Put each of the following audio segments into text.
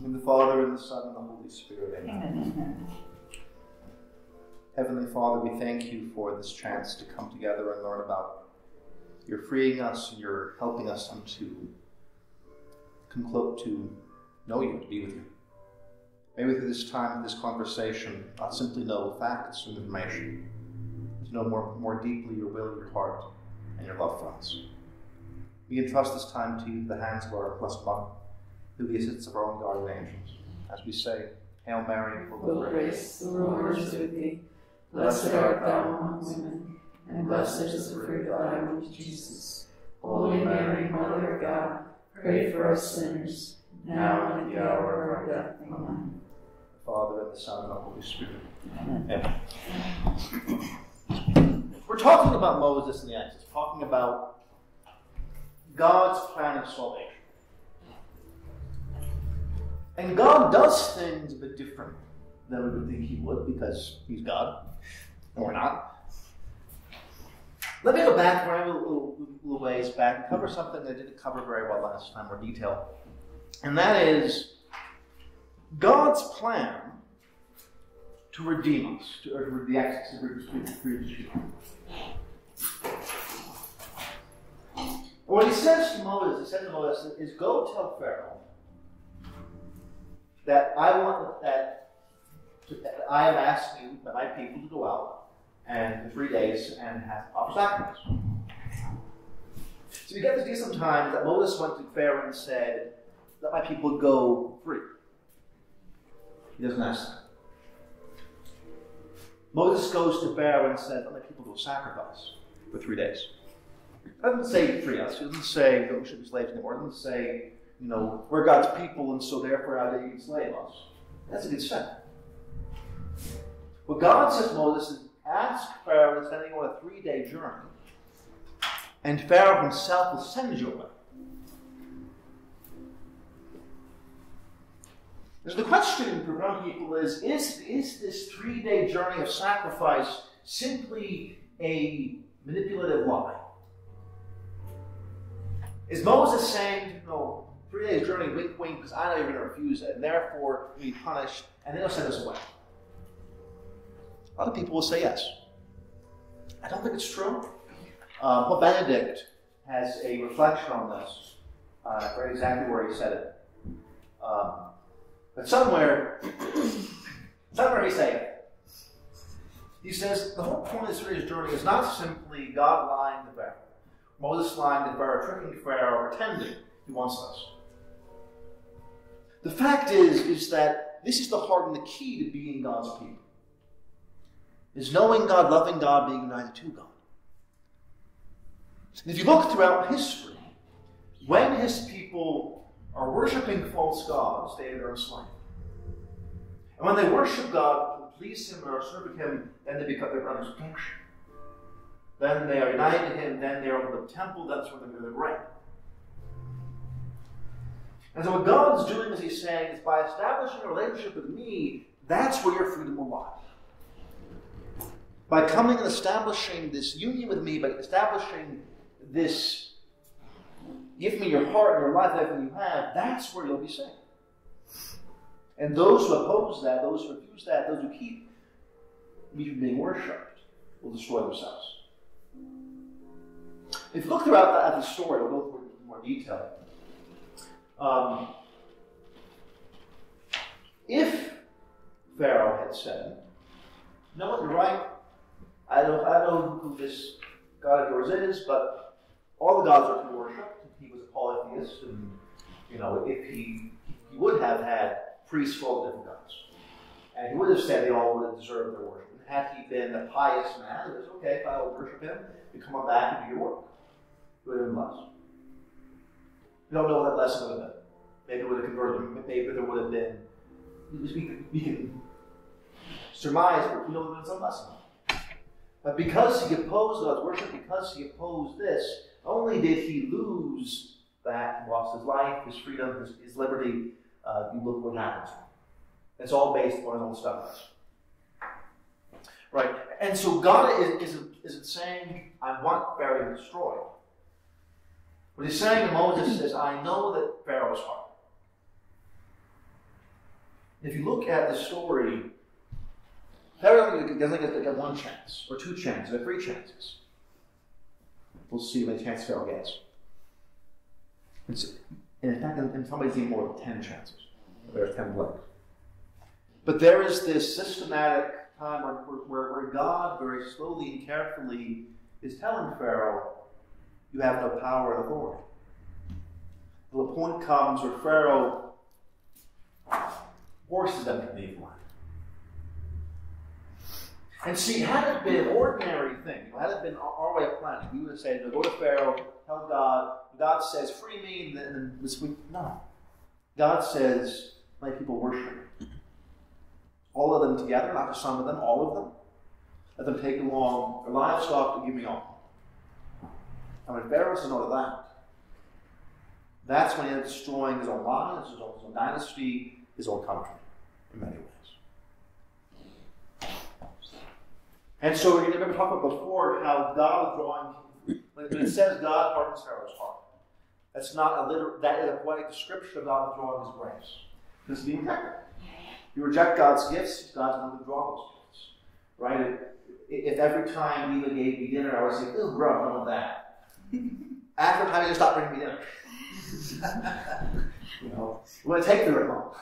In the Father, and the Son, and the Holy Spirit. Amen. Amen. Heavenly Father, we thank you for this chance to come together and learn about you're freeing us and you're helping us to know you, to be with you. May we through this time, this conversation, not simply know facts and information, to know more deeply your will, your heart, and your love for us. We entrust this time to you, the hands of our Blessed Mother, through the assistance of our own guardian angels, as we say, Hail Mary, full of grace, the Lord is with thee. Blessed art thou among women, and blessed is the fruit of thy womb, Jesus. Holy Mary, Mother of God, pray for us sinners, now and at the hour of our death. Amen. The Father, and the Son, and the Holy Spirit. Amen. We're talking about Moses in the Exodus, talking about God's plan of salvation. And God does things a bit different than we would think he would, because he's God, and we're not. Let me go back a little ways back and cover something I didn't cover very well last time, more detail. And that is God's plan to redeem us, or the Exodus, to free his people. What he says to Moses, is go tell Pharaoh that I have asked you, my people, to go out and for 3 days and offer sacrifice. So you get to see sometimes that Moses went to Pharaoh and said, let my people go free. He doesn't ask that. Moses goes to Pharaoh and says, let my people go sacrifice for 3 days. It doesn't say free us. It doesn't say we shouldn't be slaves anymore. It doesn't say, we're God's people and so therefore how they enslave us. That's a good step. What God says to Moses is, ask Pharaoh to send you on a 3-day journey, and Pharaoh himself will send you away. So the question for young people is this 3-day journey of sacrifice simply a manipulative lie? Is Moses saying, 3 days journey, wink, wink, because I know you're going to refuse it, and therefore you'll be punished, and then he'll send us away? A lot of people will say yes. I don't think it's true. Pope Benedict has a reflection on this. I forget exactly where he said it. But somewhere he said it. He says, the whole point of this today's journey is not simply God lying to Pharaoh, Moses lying to Pharaoh, tricking Pharaoh, pretending he wants us. The fact is that this is the heart and the key to being God's people. Is knowing God, loving God, being united to God. And if you look throughout history, when his people are worshiping false gods, they are enslaved. And when they worship God, to please him or serve him, then they become their brother's protection. Then they are united to him, then they are over the temple, that's where they're great. And so what God's doing, as he's saying, is by establishing a relationship with me, that's where your freedom will lie. By coming and establishing this union with me, by establishing this, give me your heart and your life, everything you have, that's where you'll be saved. And those who oppose that, those who refuse that, those who keep me from being worshipped, will destroy themselves. If you look throughout the story, we'll go through it in more detail. If Pharaoh had said, you know what, you're right, I don't know who this God of yours is, but all the gods are to be worshipped. He was a polytheist, and if he would have had priests for all the different gods, and he would have said they all would have deserved their worship. And had he been a pious man, it was okay if I would worship him. You come on back and do your work. It would have been blessed. We don't know what that lesson would have been. Maybe it would have converted him. Maybe there would have been. We can surmise, but we know there would have been some lesson. But because he opposed God's worship, because he opposed this, not only did he lose that, lost his life, his freedom, his liberty, you look what happens. It's all based on his own stubbornness. Right? And so God isn't saying, I want Pharaoh destroyed. What he's saying to Moses is, I know that Pharaoh's heart. If you look at the story, Pharaoh doesn't get one chance, or two chances, or three chances. We'll see how many chances Pharaoh gets. And in fact, in some ways, even more than 10 chances. There's 10 plagues. But there is this systematic time where God, very slowly and carefully, is telling Pharaoh, you have no power and authority. Till a point comes where Pharaoh forces them to leave land. And see, had it been an ordinary thing, had it been our way of planning, we would have said, go to Pharaoh, tell God, God says, free me, and then this week, no. God says, my people worship me. All of them together, not just some of them, all of them. Let them take along their livestock to give me all. And when Pharaoh says no to that, that's when he ends up destroying his own line, his own dynasty, his own country, in many ways. And so we remember talking about before how God was drawing, when it says God hardens Pharaoh's heart, that's not that is a poetic description of God withdrawing his grace. This is being rejected. You reject God's gifts, God's going to withdraw those gifts. Right? If every time Eva gave me dinner, I would say, oh, bro, I don't want that. After a time, you just stop bringing me dinner. You want to take the home.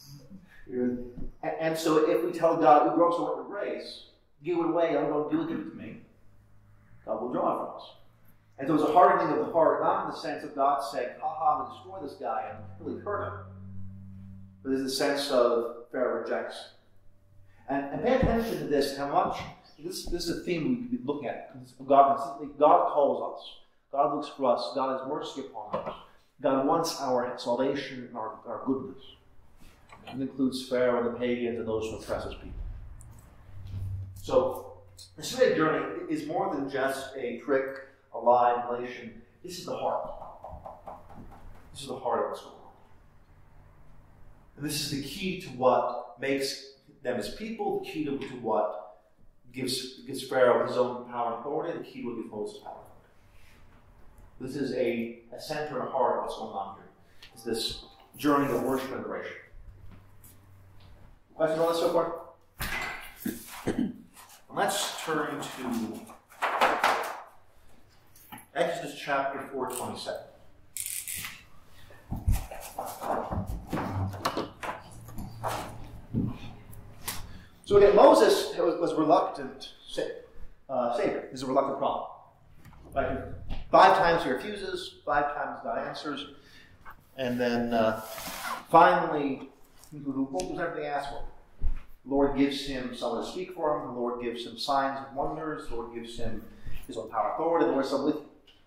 And so if we tell God, who grows so much grace, give it away, don't give it to me, God will draw it from us. And so it's a hardening of the heart, not in the sense of God saying, I'm going to destroy this guy and really hurt him. But there's the sense of Pharaoh rejects. And pay attention to this, how much, this is a theme we could be looking at. God calls us. God looks for us. God has mercy upon us. God wants our salvation and our goodness. It includes Pharaoh and the pagans and those who oppress his people. So, the Snowflake journey is more than just a trick, a lie, manipulation. This is the heart. This is the heart of what's going on. And this is the key to what makes them as people, the key to what gives Pharaoh his own power and authority, the key to what gives Moses power and authority. This is a center and a heart of what's going on here. It's this journey of worship and adoration. Questions on this so far? Let's turn to Exodus chapter 4:27. So again, Moses was a reluctant Savior. He's a reluctant prophet. Right? 5 times he refuses, 5 times God answers, and then finally, he fulfills everything he asks for. The Lord gives him someone to speak for him. The Lord gives him signs and wonders. The Lord gives him his own power and authority. The Lord is with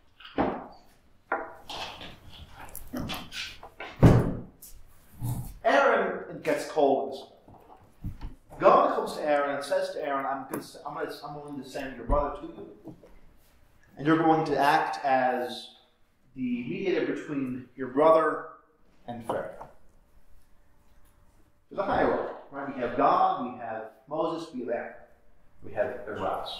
him. Aaron gets cold in this. God comes to Aaron and says to Aaron, I'm going to send your brother to you. And you're going to act as the mediator between your brother and Pharaoh. There's a hierarchy. Right? We have God, we have Moses, we have Aaron. We have Israel.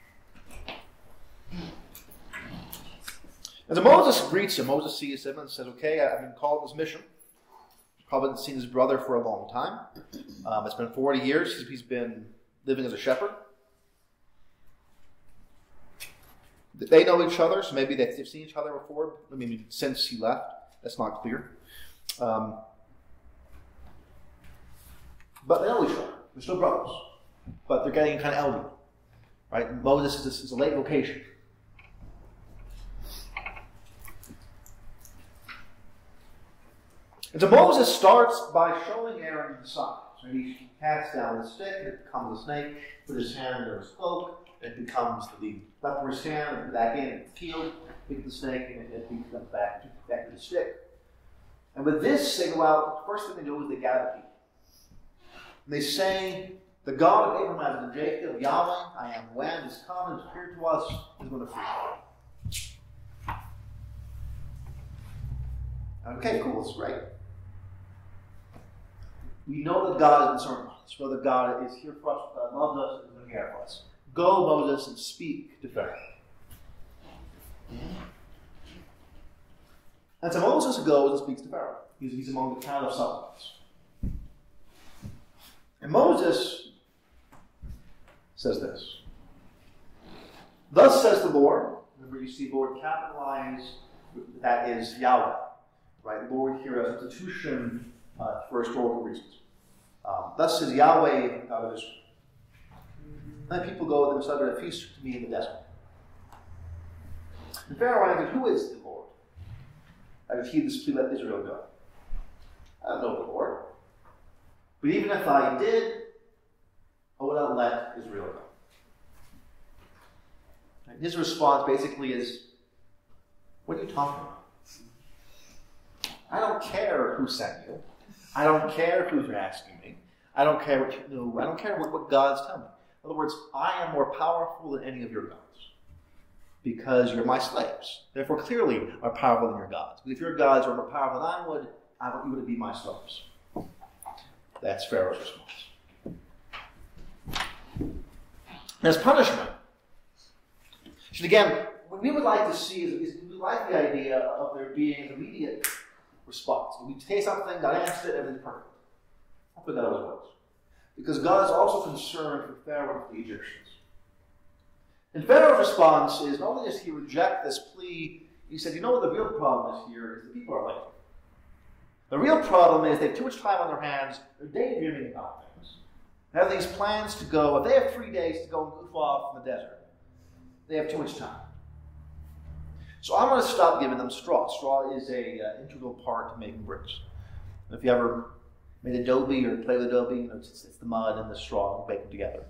And so Moses greets him. Moses sees him and says, okay, I've been called on this mission. Probably hasn't seen his brother for a long time. It's been 40 years. He's been living as a shepherd. They know each other, so maybe they've seen each other before. I mean, since he left. That's not clear. But they know each other. They're still brothers. But they're getting kind of elderly. Right? Moses is a late vocation. And so Moses starts by showing Aaron the signs. And he casts down the stick, and it becomes a snake. Put his hand under his cloak, and it becomes the leper's hand, and back in, and healed. Pick the snake, and it comes back to the stick. And with this, they go out. The first thing they do is they gather people. And they say, the God of Abraham, Isaac, and Jacob, Yahweh, I am when has come and appeared to us, is going to free us. Okay, cool, that's great. We know that God is concerned with us. We know that God is here for us, God loves us, and is going to care for us. Go, Moses, and speak to Pharaoh. And so Moses goes and speaks to Pharaoh. He's among the crowd of suppliants. And Moses says this. Thus says the Lord. Remember, you see Lord capitalized. That is Yahweh. Right? Lord here as institution for historical reasons. Thus says Yahweh, God of Israel. Then people go and celebrate a feast to me in the desert. And Pharaoh answered, who is the Lord? That he this plea, let Israel go. I don't know the Lord. But even if I did, I would not let Israel go. And his response basically is, what are you talking about? I don't care who sent you. I don't care who's asking me. I don't care what you know. I don't care what God's telling me. In other words, I am more powerful than any of your gods because you're my slaves. Therefore, clearly, are powerful than your gods. But if your gods are more powerful than I want you to be my slaves. That's Pharaoh's response. As punishment, and again, what we would like to see is we like the idea of there being an immediate response. When we say something, God answers it, everything's perfect. That's what God always was. Because God is also concerned for Pharaoh and for the Egyptians. And Pharaoh's response is not only does he reject this plea, he said, you know what the real problem is here is the people are lazy. The real problem is they have too much time on their hands, they're daydreaming about things. They have these plans to go, if they have 3 days to go and goof off in the desert, they have too much time. So I'm going to stop giving them straw. Straw is an integral part to making bricks. If you ever made adobe or play with adobe, you know, it's the mud and the straw and bake them together.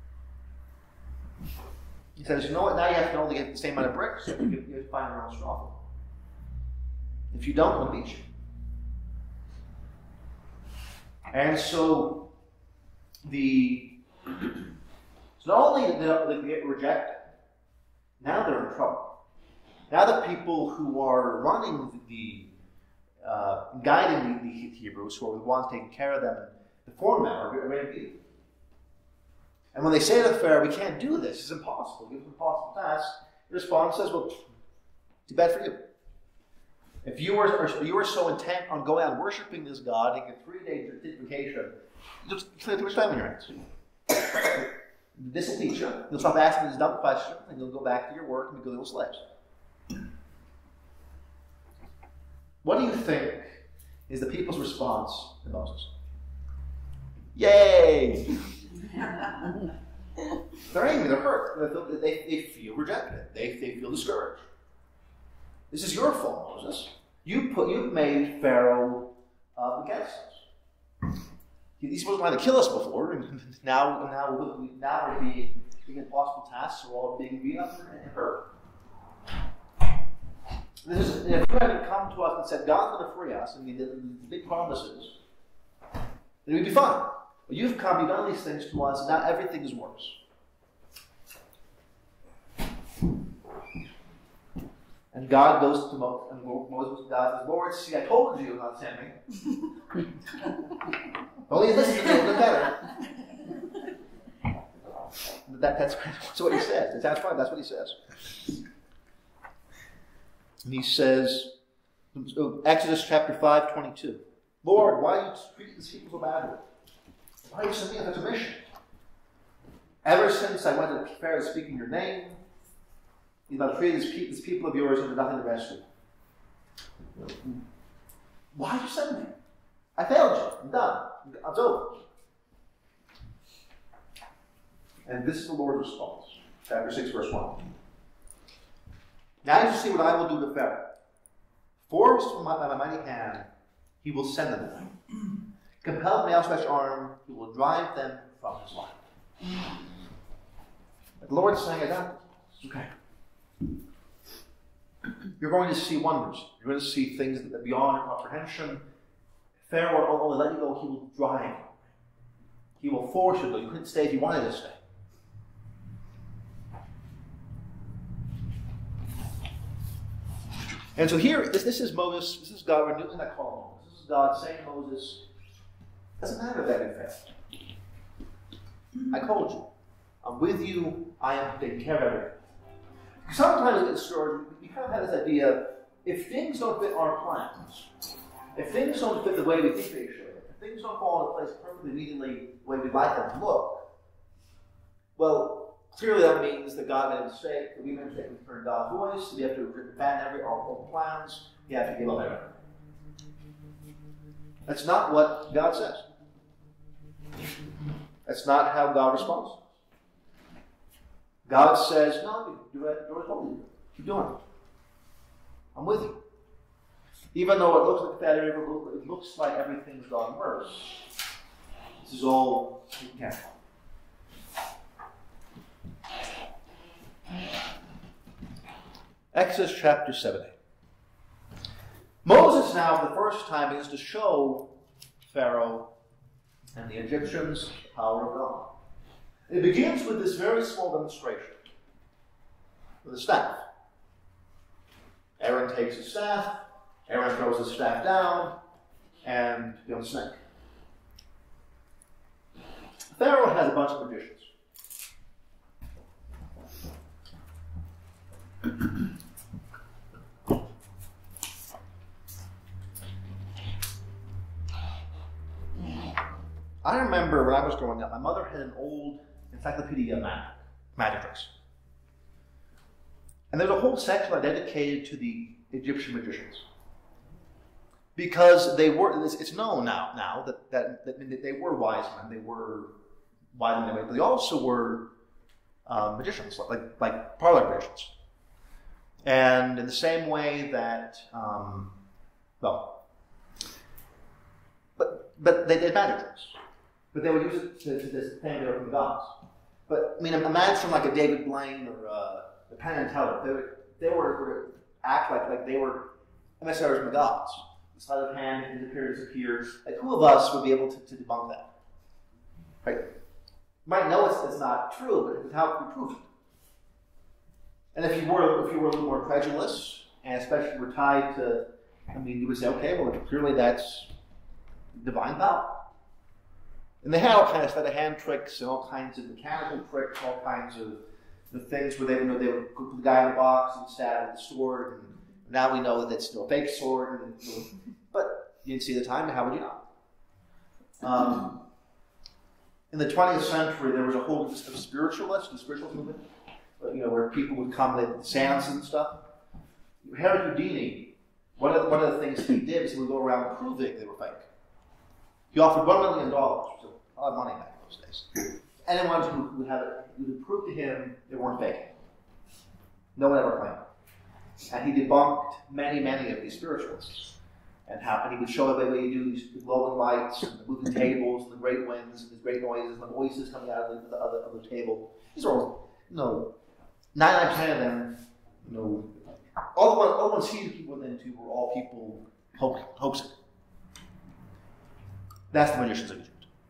He says, you know what, now you have to only get the same amount of bricks, you have to find your own straw. If you don't, they'll beat you. And so not only did they get rejected, now they're in trouble. Now the people who are running guiding the Hebrews, who are the ones taking care of them and the foremen, are ready to beat them. And when they say to the Pharaoh, we can't do this, it's impossible, give us an impossible task, the response says, well, too bad for you. If you were so intent on going out and worshiping this God, taking a 3-day vacation, you'll just clear too much time on your hands. This will teach you. You'll stop asking these dumb questions, and you'll go back to your work and be good little slaves. What do you think is the people's response to Moses? Yay! They're angry, they're hurt. They feel rejected. They feel discouraged. This is your fault, Moses. You've made Pharaoh against us. He's supposed to try to kill us before, and now we're being impossible tasks. We're all being beat up and hurt. If you hadn't come to us and said, God's going to free us, and the big promises, then we'd be fine. But you've come, you've done these things to us, and now everything is worse. And God goes to Moses, and Moses says, Lord, see, I told you not to send me. Only listen to me a little bit better. That's what he says. That's fine. That's what he says. And he says, Exodus chapter 5:22. Lord, why do you treat these people so badly? Why do you send me on such a mission? Ever since I went to Pharaoh to speak in your name, you've not treated this people of yours into nothing to rescue. Why did you send me? I failed you. I'm done. It's over. And this is the Lord's response. Chapter 6, verse 1. Now you see what I will do to Pharaoh. Forced by my mighty hand, he will send them to me. Compelled by my outstretched arm, he will drive them from his land. But the Lord is saying, I got this. Okay. You're going to see wonders. You're going to see things that are beyond your comprehension. Pharaoh won't only let you go, he will drive you. He will force you to go. You couldn't stay if you wanted to stay. And so here, this is Moses, this is God renewing that call. This is God saying to Moses, doesn't matter that it failed. I called you. I'm with you. I am taking care of everything. Sometimes in stories, we kind of have this idea, if things don't fit our plans, if things don't fit the way we think they should, If things don't fall into place perfectly immediately the way we'd like them to look, well, clearly that means that God made a mistake, that we made a mistake in hearing God's voice, that we have to abandon our own plans, we have to give up everything. That's not what God says. That's not how God responds. God says, no, do what I told you. Keep doing it. I'm with you. Even though it looks like failure, it looks like everything's gone worse. This is all you can. Exodus chapter 70. Moses now, for the first time, begins to show Pharaoh and the Egyptians the power of God. It begins with this very small demonstration with a staff. Aaron takes his staff, Aaron throws his staff down, and becomes a snake. Pharaoh has a bunch of magicians. I remember when I was growing up, my mother had an old encyclopedia of magic tricks. And there's a whole section dedicated to the Egyptian magicians. Because they were, it's known now that they were wise men, they were wise men, but they also were magicians, like parlor magicians. And in the same way that, but they did magic tricks. But they would use it to claim they were from gods. But, I mean, imagine like a David Blaine or a Penn and Teller. They would act like they were emissaries from the gods. The sleight of hand disappears. Like, who of us would be able to debunk that? Right? You might know it's not true, but how can we prove it? And if you were a little more credulous, and especially were tied to, you would say, okay, well, clearly that's divine power. And they had all kinds of sleight of hand tricks and all kinds of mechanical tricks, all kinds of the things where they would put the guy in the box and stab with the sword. And now we know that it's still a fake sword. But you didn't see the time, how would you know? In the 20th century, there was a whole list of spiritualists, the spiritualist movement, where people would come with seances and stuff. Harry Houdini, one of the things he did is he would go around proving they were fake. He offered $1 million, which was a lot of money back in those days. Anyone who would prove to him they weren't fake. No one ever claimed it. And he debunked many of these spiritualists. And he would show the way you do these glowing lights, and the moving tables, and the great winds, and the great noises, and the voices coming out of the table. These are all, 9 out of 10 of them, all the ones he went into were all people hoaxing. That's the magicians of Egypt.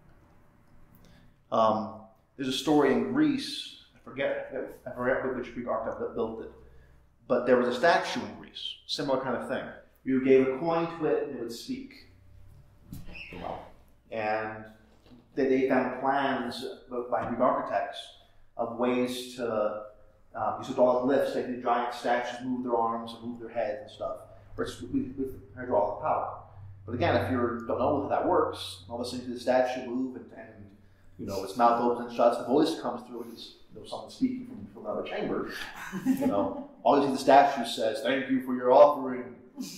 There's a story in Greece, I forget which Greek architect built it, but there was a statue in Greece, similar kind of thing. You gave a coin to it and it would speak. And they found plans by Greek architects of ways to use hydraulic lifts, make the giant statues move their arms and move their heads and stuff, with hydraulic power. But again, if you don't know how that works, all of a sudden you see the statue move and its mouth opens and shuts, the voice comes through, and it's someone speaking from another chamber. All you see the statue says, "Thank you for your offering."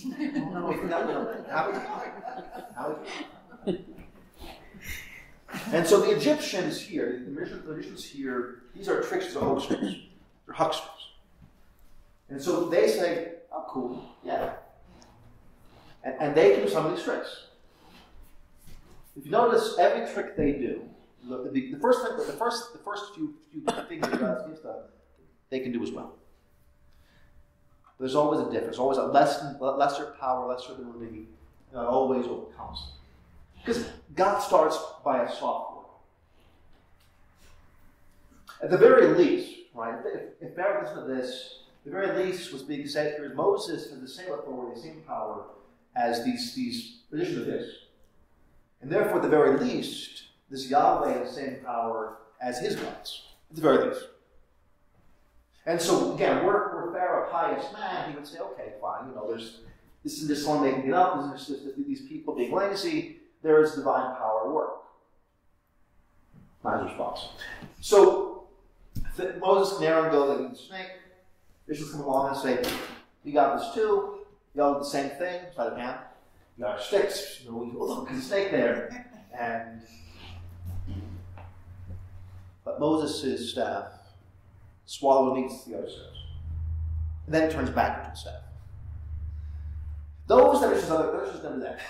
And so the Egyptians here, the magicians here, these are tricksters, hoaxers. They're hucksters. And so they say, "Oh, cool, yeah." And they do some of these tricks. If you notice, every trick they do, the first few things that God gives them, they can do as well. There's always a difference, always a lesser power, lesser ability, that always overcomes. Because God starts by a soft word. At the very least, right? If Pharaoh listens to this, the very least what's being said here is Moses has the same authority, the same power as these magicians of his. And therefore, at the very least, this Yahweh has the same power as his gods. At the very least. And so, again, were Pharaoh a pious man, he would say, okay, fine, this isn't just someone making it up, this is just these people being lazy. there is divine power at work. Not his response. So Moses and Aaron go like the snake. Bishops come along and say, "You got this too. You all do the same thing, sleight of hand. You got our sticks. You know, we go, look, there's a snake there." But Moses' staff swallows and eats the other staffs. And then turns back into the staff. Those that are just never there.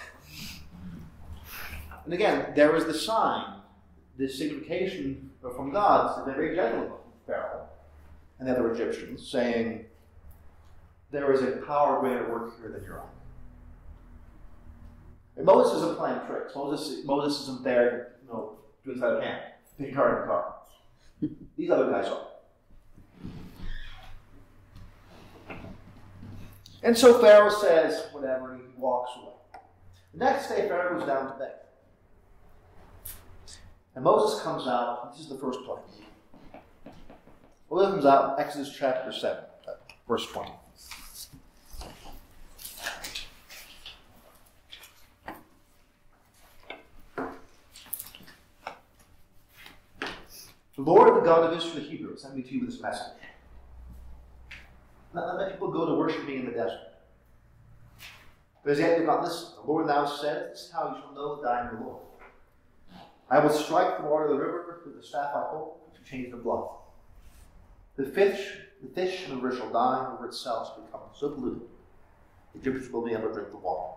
And again, there is the sign, this signification from God, they're very gentle with Pharaoh and the other Egyptians, saying, there is a power greater at work here than your own. And Moses isn't playing tricks. Moses isn't there, doing sleight of hand, picking card in the car. These other guys are. And so Pharaoh says, whatever, and he walks away. The next day, Pharaoh goes down to bed. And Moses comes out. This is the first plague. Moses comes out in Exodus chapter 7, verse 20. The Lord, the God of Israel, the Hebrew, sent me to you with this message. Not let people go to worship me in the desert. But as yet you've not listened. The Lord now said, this is how you shall know that I am the Lord. I will strike the water of the river with the staff I hold to change the blood. The fish in the river shall die, and the river itself shall become so polluted, the Egyptians will be able to drink the water.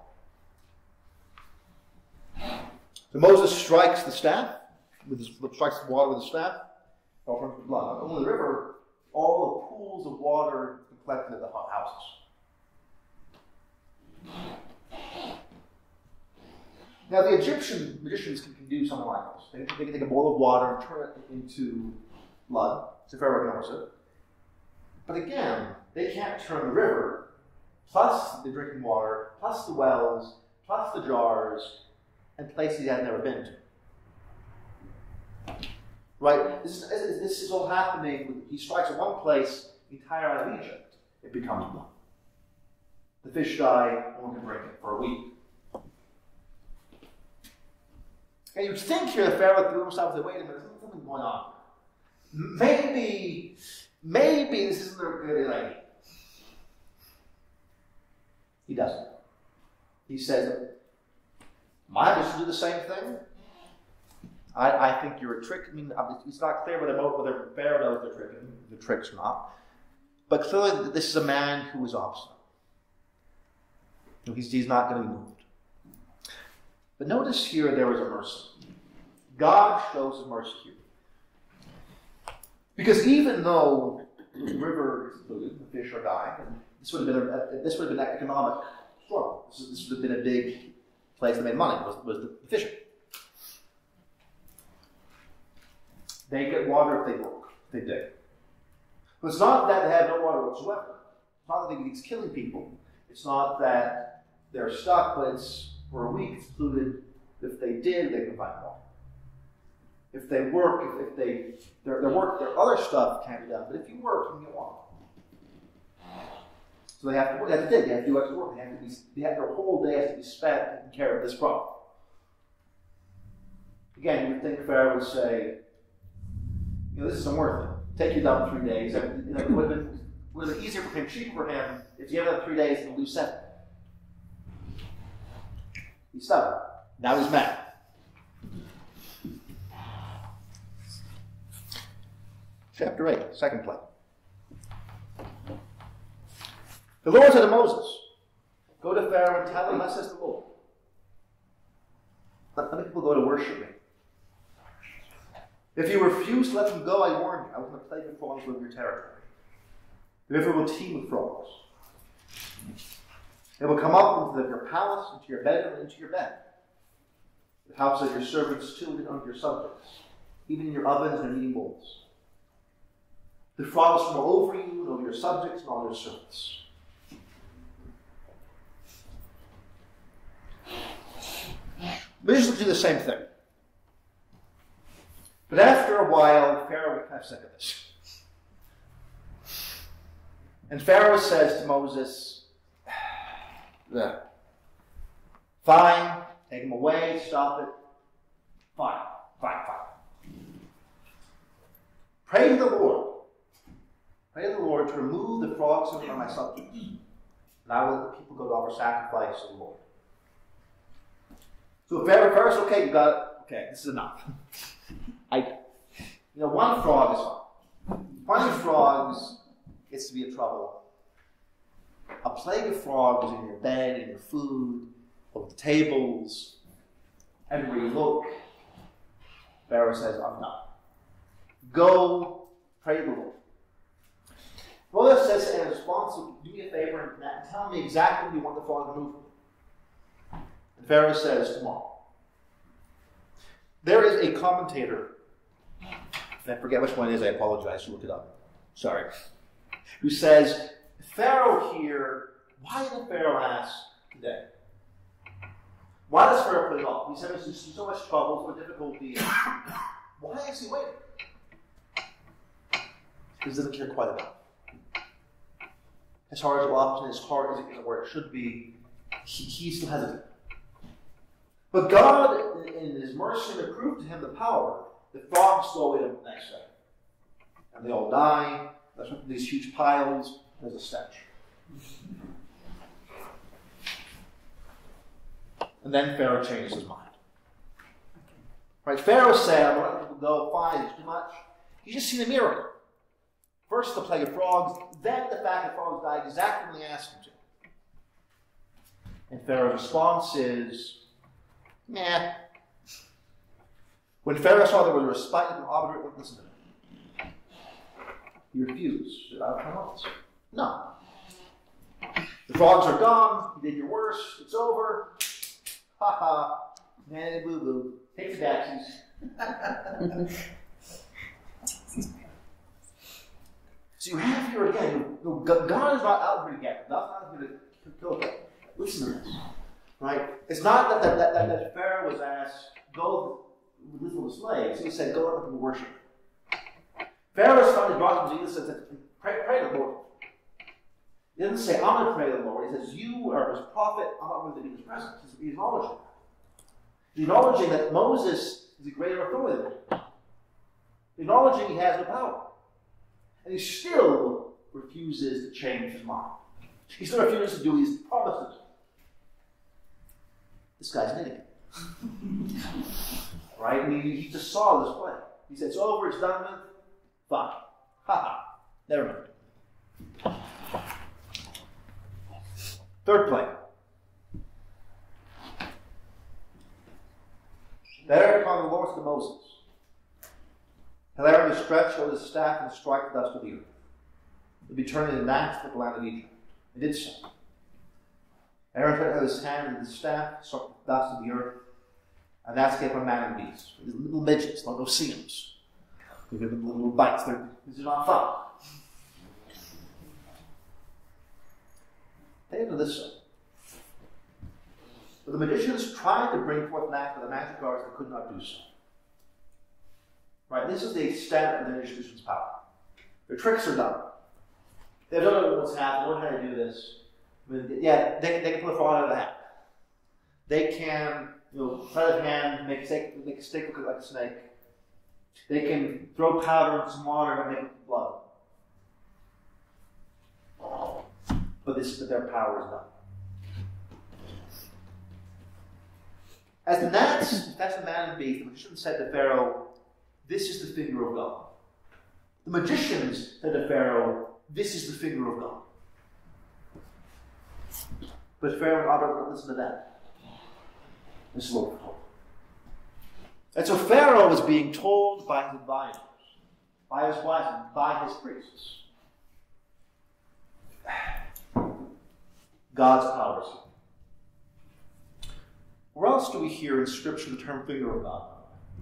So Moses strikes the staff, strikes the water with the staff, all from the blood. Not only the river, all the pools of water collected at the houses. Now, the Egyptian magicians can do something like this. They can take a bowl of water and turn it into blood, so Pharaoh ignores it. But again, they can't turn the river, plus the drinking water, plus the wells, plus the jars, and places he had never been to. Right? This is all happening. He strikes at one place, the entire island of Egypt. It becomes blood. The fish die, no one can drink it for a week. And you'd think here that Pharaoh threw himself and said, wait a minute, there's something going on. Maybe this isn't a good idea. He doesn't. He says, my mission to do the same thing. I think you're a trick. I mean, it's not clear whether Pharaoh knows they're tricking. The trick's not. But clearly, this is a man who is obstinate. He's not going to be moved. But notice here there is a mercy. God shows his mercy here. Because even though the river is polluted, the fish are dying, and this would have been an economic struggle. This would have been a big place that made money, was the fishing. They get water if they work, if they dig. But it's not that they have no water whatsoever. It's not that it's killing people. It's not that they're stuck, but it's for a week it's polluted. If they did, they can find water. If they work, their other stuff can't be done. But if you work, you can get water. So they have to work. They have to dig. They have to do extra work. Their whole day has to be spent taking care of this problem. Again, you would think Pharaoh would say, this isn't worth it. Take you down 3 days. It would have been easier for him, cheaper for him, if you have another 3 days and lose 7. He's stubborn. Now he's mad. Chapter 8, second plague. The Lord said to Moses, go to Pharaoh and tell him, thus says the Lord. Let the people go to worship me. If you refuse to let them go, I warn you, I will put a plague of frogs over your territory. The river will teem with frogs. They will come up into your palace, into your bedroom, and into your bed. The house of your servants too, and under your subjects, even in your ovens and kneading bowls. The frogs will roll over you, and over your subjects, and all your servants. Magicians do the same thing. But after a while, Pharaoh would kind of sick of this. And Pharaoh says to Moses, fine, Take them away, stop it. Fine. Pray to the Lord. Pray to the Lord to remove the frogs from my subjects. And I will let the people go to offer sacrifice to the Lord. So if Pharaoh's okay, you got it. Okay, this is enough. One frog is fine. 20 frogs gets to be a trouble. A plague of frogs in your bed, in your food, over the tables, everywhere you look. Pharaoh says, I'm done. Go pray to the Lord. Moses says in response, do me a favor and tell me exactly when you want the frog removed. And Pharaoh says, tomorrow. There is a commentator, and I forget which one it is, I apologize, you look it up. Sorry. Who says, Pharaoh here, why did Pharaoh ask today? Why does Pharaoh put it off? He said there's so much trouble, so much difficulty. Why is he waiting? Because he doesn't care quite enough. As hard as often, as hard as it is where it should be, he still hesitates. But God, in His mercy, approved to him the power. The frogs go away the next day. And they all die. There's these huge piles. There's a stench. And then Pharaoh changes his mind. Right? Pharaoh said, I'm going to let people go. Fine, it's too much. He's just seen a miracle. First the plague of frogs, then the fact that frogs died exactly when they asked him to. And Pharaoh's response is, nah. When Pharaoh saw there was a respite and arbitrary, wouldn't listen to him. He refused. Should I come else? No. The frogs are gone. You did your worst. It's over. Ha ha. Man, boo boo. Take the taxis. So you have here again, God is not out here to get. God's not here to kill them. Listen to this. Right? It's not that Pharaoh was asked, go live with the slaves. He said, go let them worship. Pharaoh's finally brought him to Jesus and said, pray to the Lord. He doesn't say, I'm going to pray to the Lord. He says, you are his prophet. I'm not going to be in his presence. He's acknowledging that. He's acknowledging that Moses is a greater authority than him. He's acknowledging he has no power. And he still refuses to change his mind. He still refuses to do his promises. This guy's an idiot. Right? I mean, he just saw this play. He said, it's over, it's done with. Fine. Ha ha. Never mind. Third play. There upon the Lord said to Moses, Hilarity stretched out his staff and strike the dust of the earth. It would be turned into gnats for the land of Egypt. It did so. Aaron put out his hand and his staff, struck the dust of the earth, and gnats came from man and beast. These little midgets, don't go see them. They give them little bites. This is not fun. Take into this side. But the magicians tried to bring forth gnats, but the magic arts they could not do so. Right, this is the extent of the magician's power. Their tricks are done. They don't know what's happening. They don't know how to do this. I mean, yeah, they can put a frog out of the hat. They can, sleight of hand, make a stick look like a snake. They can throw powder into some water and make blood. But their power is done. As the gnats, that's the man and beast, the magician said to Pharaoh, this is the finger of God. The magicians said to Pharaoh, this is the finger of God. But Pharaoh and Robert wouldn't listen to that. This is what we're told. And so Pharaoh was being told by his advisors, by his wives, and by his priests, God's power is here. Where else do we hear in Scripture the term finger of God?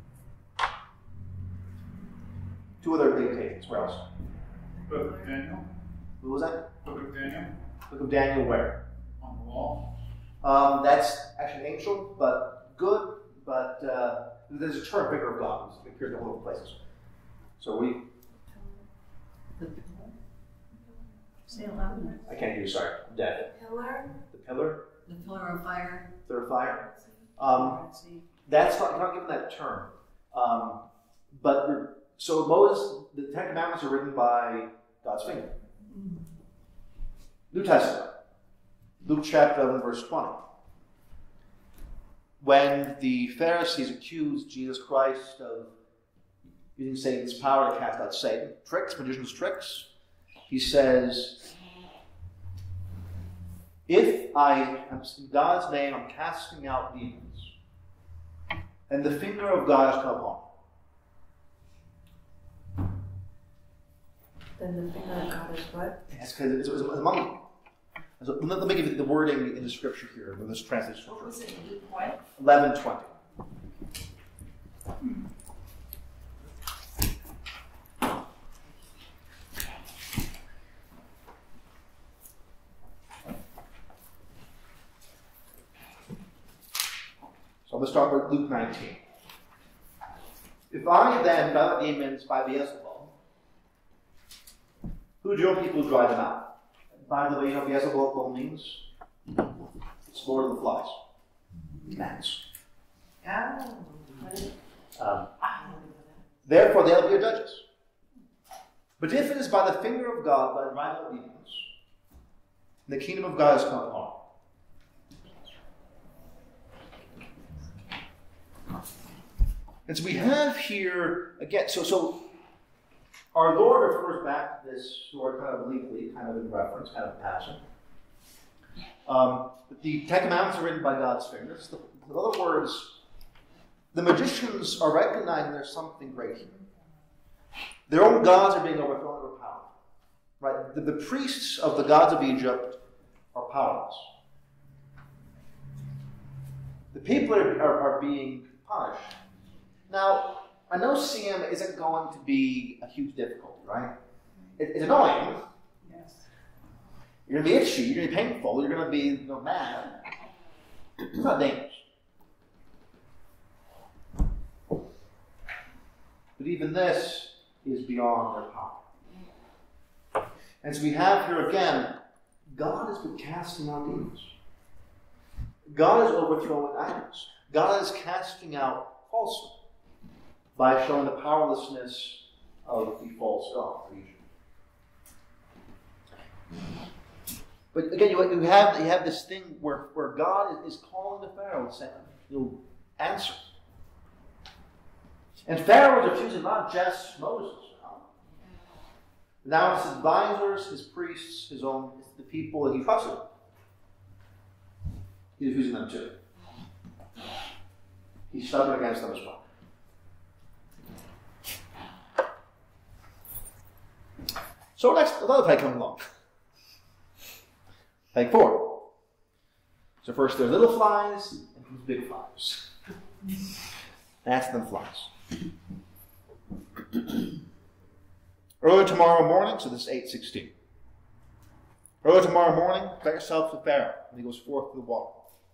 Two other big occasions. Where else? Book of Daniel. Who was that? Book of Daniel. Book of Daniel where? On the wall. That's actually ancient, but good. But there's a term, finger of God. It appears in all over places. So Say it louder. I can't hear you, sorry. I'm deaf. Pillar? The pillar? The pillar of fire. Pillar of fire? That's not given that term. So Moses, the Ten Commandments are written by God's finger. New Testament, Luke chapter 11, verse 20. When the Pharisees accused Jesus Christ of using Satan's power to cast out Satan, magician's tricks, he says, if I am in God's name, I'm casting out demons, and the finger of God has come upon me. Then the finger of God is what? Yes, because it was among them. So let me give you the wording in the scripture here, in this translation. What was it? Luke what? 11:20. So I'm going to start with Luke 19. If I then drive out demons by Beelzebub, who do your people drive them out? By the way, you know what Beelzebub means? It's Lord of the Flies. Gnats. Therefore, they'll be your judges. But if it is by the finger of God that I drive out demons, the kingdom of God has come upon. And so we have here, again, so our Lord refers back to this story kind of obliquely, kind of in reference, kind of passing. The Ten Commandments are written by God's fingers. In other words, the magicians are recognizing there's something great here. Their own gods are being overthrown over power. Right? The priests of the gods of Egypt are powerless. The people are being punished. Now, I know CM isn't going to be a huge difficulty, right? It's annoying. Yes. You're going to be itchy. You're going to be painful. You're going to be mad. It's not dangerous. But even this is beyond their power. And so we have here again, God has been casting out demons. God is overthrowing idols. God is casting out falsehood by showing the powerlessness of the false god of Egypt. But again, you have this thing where God is calling the Pharaoh and saying, "You'll answer." And Pharaoh is refusing not just Moses. Now it's his advisors, his priests, the people that he trusted. He's refusing them too. He's stubborn against them as well. So next, another plague comes along. Plague 4. So first there are little flies and big flies. Gnats and then flies. Early tomorrow morning, so this is 8:16. Early tomorrow morning, prepare yourself to Pharaoh when he goes forth to the water.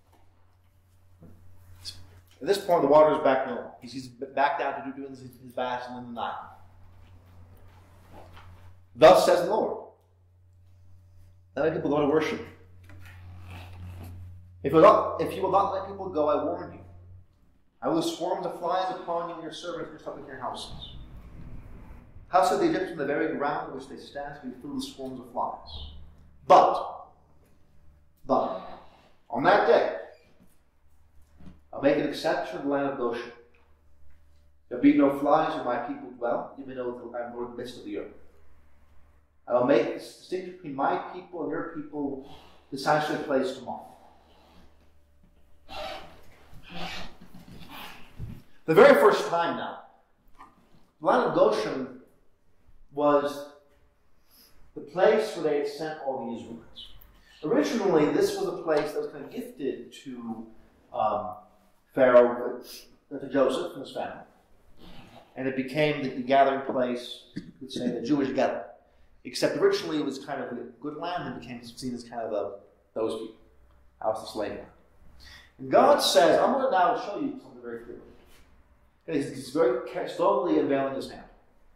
At this point, the water is back normal. He's back down to doing his baths in the Nile. Thus says the Lord, let people go to worship. If you will not let people go, I warn you. I will swarms of flies upon you and your servants and stuff in your houses. House of the Egyptians, the very ground on which they stand, will be filled with swarms of flies. But, on that day, I'll make an exception in the land of Goshen. There'll be no flies where my people dwell. You may know that I'm in the midst of the earth. I will make this distinction between my people and your people decisively placed tomorrow. The very first time now, the land of Goshen was the place where they had sent all the Israelites. Originally, this was a place that was kind of gifted to Pharaoh, to Joseph and his family. And it became the gathering place, you could say, the Jewish gathering. Except originally it was kind of a good land and became seen as kind of those people. House of slavery. And God says, I'm going to now show you something very clearly. He's very slowly unveiling his hand.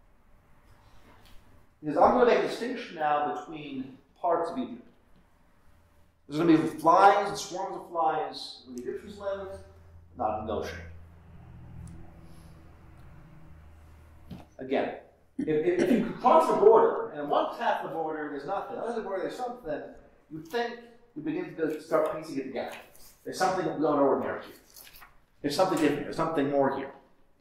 He says, I'm going to make a distinction now between parts of Egypt. There's going to be flies and swarms of flies where the Egyptians live, not negotiable. Again, if you cross the border, and on one half of the border there's nothing, on the other border there's something, you think you begin to start piecing it together. There's something beyond ordinary here. There's something different. There's something more here.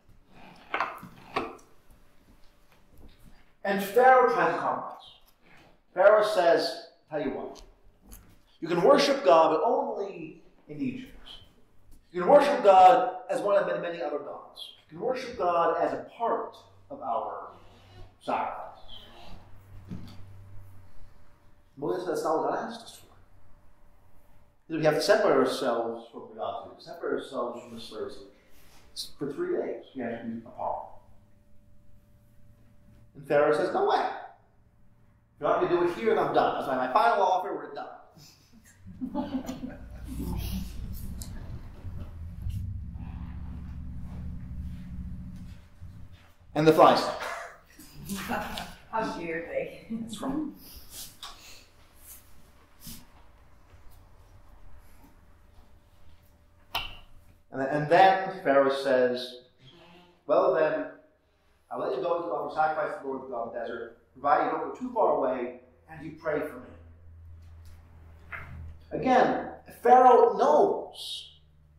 And Pharaoh tries to compromise. Pharaoh says, tell you what, you can worship God, but only in Egypt. You can worship God as one of many other gods. You can worship God as a part of our sacrifices. Moses says, that's not what God asked us for. We have to separate ourselves from the gods, separate ourselves from the slaves. For 3 days, we have to be apart. And Pharaoh says, no way. If you're not going to do it here, then I'm done. That's my final offer, we're done. And the flies stop. How dare they? That's right. And then Pharaoh says, well then, I'll let you go to offer sacrifice to the Lord God of the desert, provided you don't go too far away, and you pray for me. Again, Pharaoh knows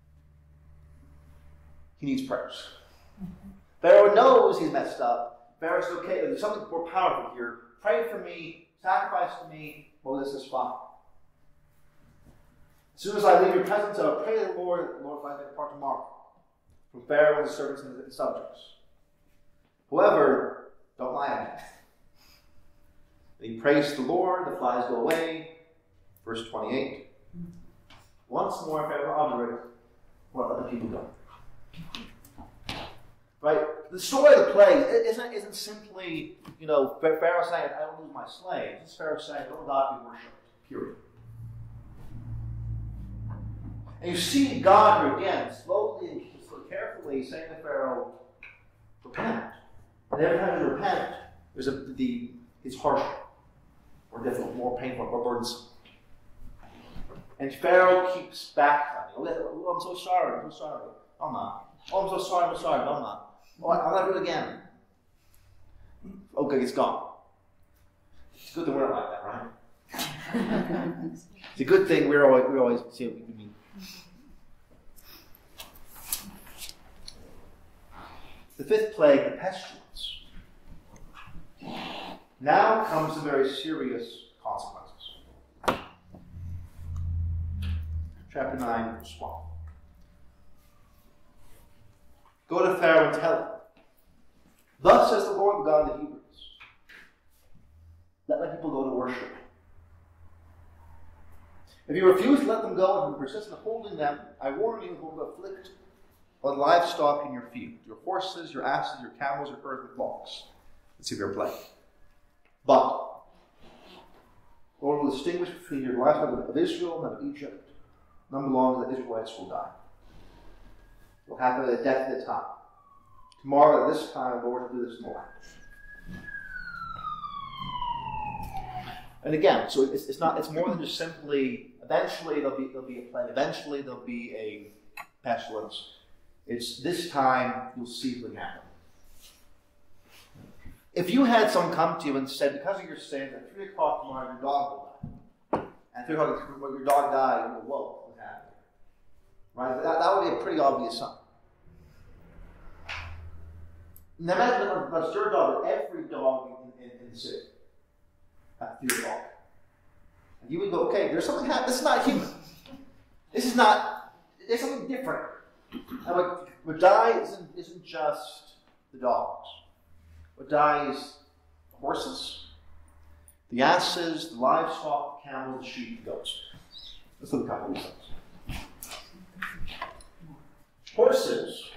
he needs prayers. Pharaoh knows he's messed up. Pharaoh says, okay, there's something more powerful here. Pray for me, sacrifice to me. Moses is fine. As soon as I leave your presence, I will pray to the Lord will let me depart tomorrow from Pharaoh and his servants and his subjects. However, don't lie to me. And he prays to the Lord, the flies go away. Verse 28. Once more, Pharaoh honored, let the people go. Right? The story of the plague isn't simply, Pharaoh saying, I don't lose my slaves. It's Pharaoh saying, don't God be worshipped. Period. And you see God here again, slowly and carefully saying to Pharaoh, repent. And every time you repent, it's harsher, more difficult, more painful, more burdensome. And Pharaoh keeps backpedaling. Oh, I'm so sorry, I'm so sorry. No, I'm not. Oh, I'm so sorry, I'm sorry. No, I'm not. Oh, I'll never do it again. Okay, it's gone. It's a good thing we're not like that, right? It's a good thing we always see what we mean. The fifth plague, the pestilence. Now comes the very serious consequences. Chapter 9, verse 1. Go to Pharaoh and tell him, thus says the Lord, the God of the Hebrews, let my people go to worship. If you refuse to let them go and persist in holding them, I warn you, who will afflict the livestock in your field, your horses, your asses, your camels, your herds, and flocks, and severe plague. But the Lord will distinguish between your livestock of Israel and of Egypt. None belong to the Israelites will die. It will happen at a definite time. Tomorrow at this time, the Lord will do this more. And again, so it's more than just simply, eventually there'll be a plague, eventually there'll be a pestilence. It's this time you'll see what happen. If you had someone come to you and said, because of your sin, at 3 o'clock tomorrow your dog will die. And 3 o'clock when your dog died, you go, whoa, what happened? Right? That would be a pretty obvious sign. Now imagine let's your dog, every dog in the city at 3 o'clock. And you would go, okay, there's something happening. This is not human. There's something different. And what dies isn't just the dogs. What dies the horses, the asses, the livestock, the camels, the sheep, the goats. Let's look at a couple of these things. Horses.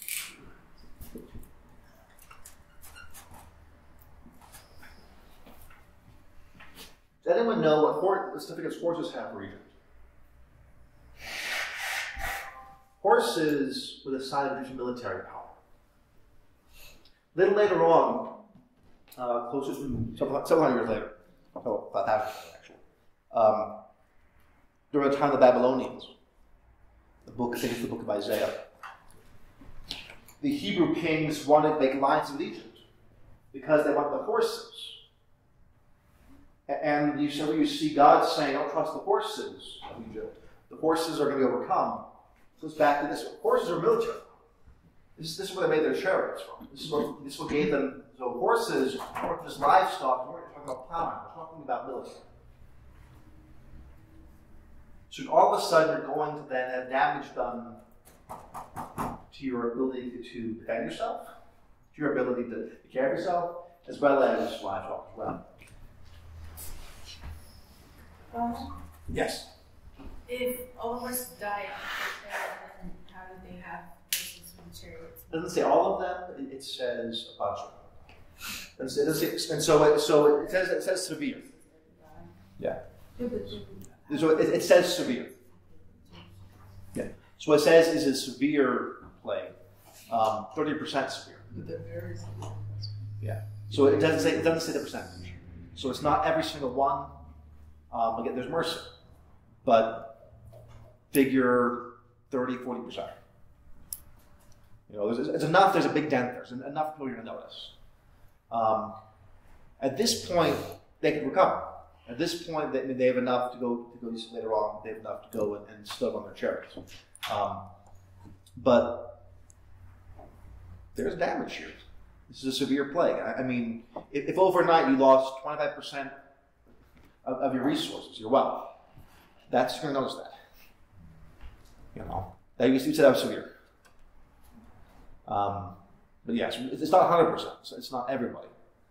Does anyone know what significance horses have for Egypt? Horses were the sign of Egyptian military power. A little later on, closer to several hundred years later, about 1,000 years actually, during the time of the Babylonians, I think it's the book of Isaiah, the Hebrew kings wanted to make alliances with Egypt because they wanted the horses. And you see God saying, don't trust the horses of Egypt. The horses are going to be overcome. So it's back to this. Horses are military. This is where they made their chariots from. This is what gave them. So horses weren't just livestock. We're talking about plowing. We're talking about military. So all of a sudden, you're going to then have damage done to your ability to defend yourself, to your ability to take care of yourself, as well as livestock as well. Yes? If all of us die then how do they have horses and chariots? It doesn't say all of them, it says a bunch of them. And so it says severe. Yeah. So it says severe. Yeah. So what it says is a severe plague. 30% severe. Yeah. So it doesn't say the percentage. So it's not every single one. Again, there's mercy. But figure 30, 40%. It's enough, there's a big dent there. There's enough people you're going to notice. At this point, they can recover. At this point, they have enough to go later on. They have enough to go and stub on their chariots. But there's damage here. This is a severe plague. I mean, if overnight you lost 25% of your resources, your wealth, you're going to notice that. That you said that was severe. But yes, it's not 100%. So it's not everybody.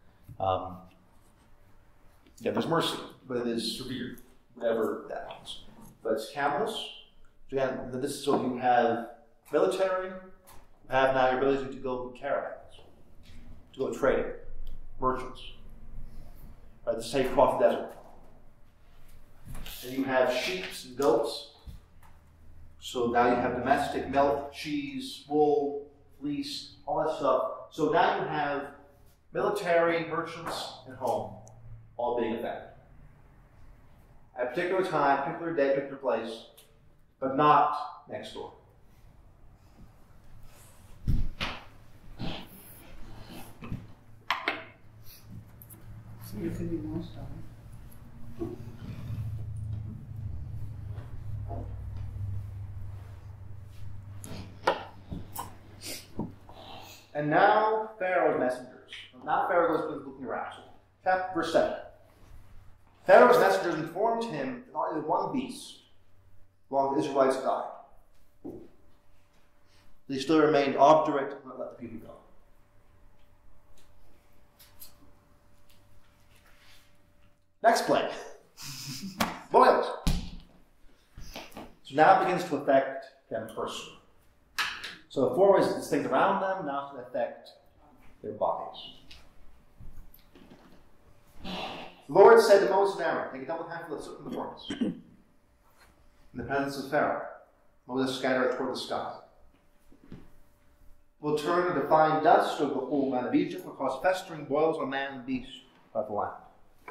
There's mercy, but it is severe, whatever that means. But it's camels. So again, so you have military. You have now your ability to go caravans, to go trading, merchants. Right, this is how you cross the desert. And you have sheep and goats. So now you have domestic milk, cheese, wool, fleece, all that stuff. So now you have military, merchants, and home all being affected. At a particular time, particular day, particular place, but not next door. So you can be more strong. And now Pharaoh's messengers. Now Pharaoh goes looking around. So, verse 7. Pharaoh's messengers informed him that not only one beast belonged to the Israelites died. They still remained obdurate and not let the people go. Next plague. Boils. So now it begins to affect them personally. So before it was things around them, now it's going to affect their bodies. The Lord said to Moses and Aaron, take a double handful of soot from the furnace. In the presence of Pharaoh, Moses scattered it toward the sky. Will turn into fine dust over the whole land of Egypt, will cause festering boils on man and beast of the land.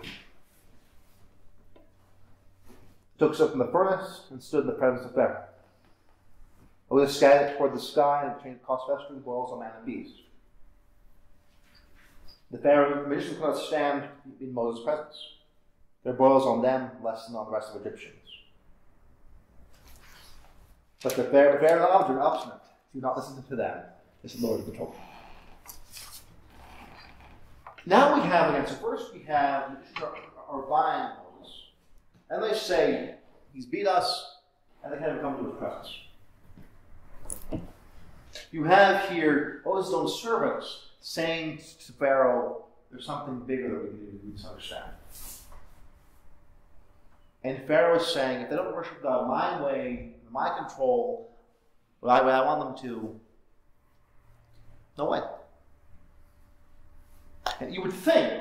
Took soot from the furnace and stood in the presence of Pharaoh. Moses scattered it toward the sky and caused festering boils on man and beast. The Pharaoh magicians could not stand in Moses' presence. There boils on them less than on the rest of the Egyptians. But the Pharaoh are obstinate. Do not listen to them. This is the Lord of control. Now we have again. So first we have our vying Moses, and they say he's beat us, and they kind of come to his presence. You have here Moses' own servants saying to Pharaoh, there's something bigger that we need to understand. And Pharaoh is saying, if they don't worship God my way, my control, the way I want them to, no way. And you would think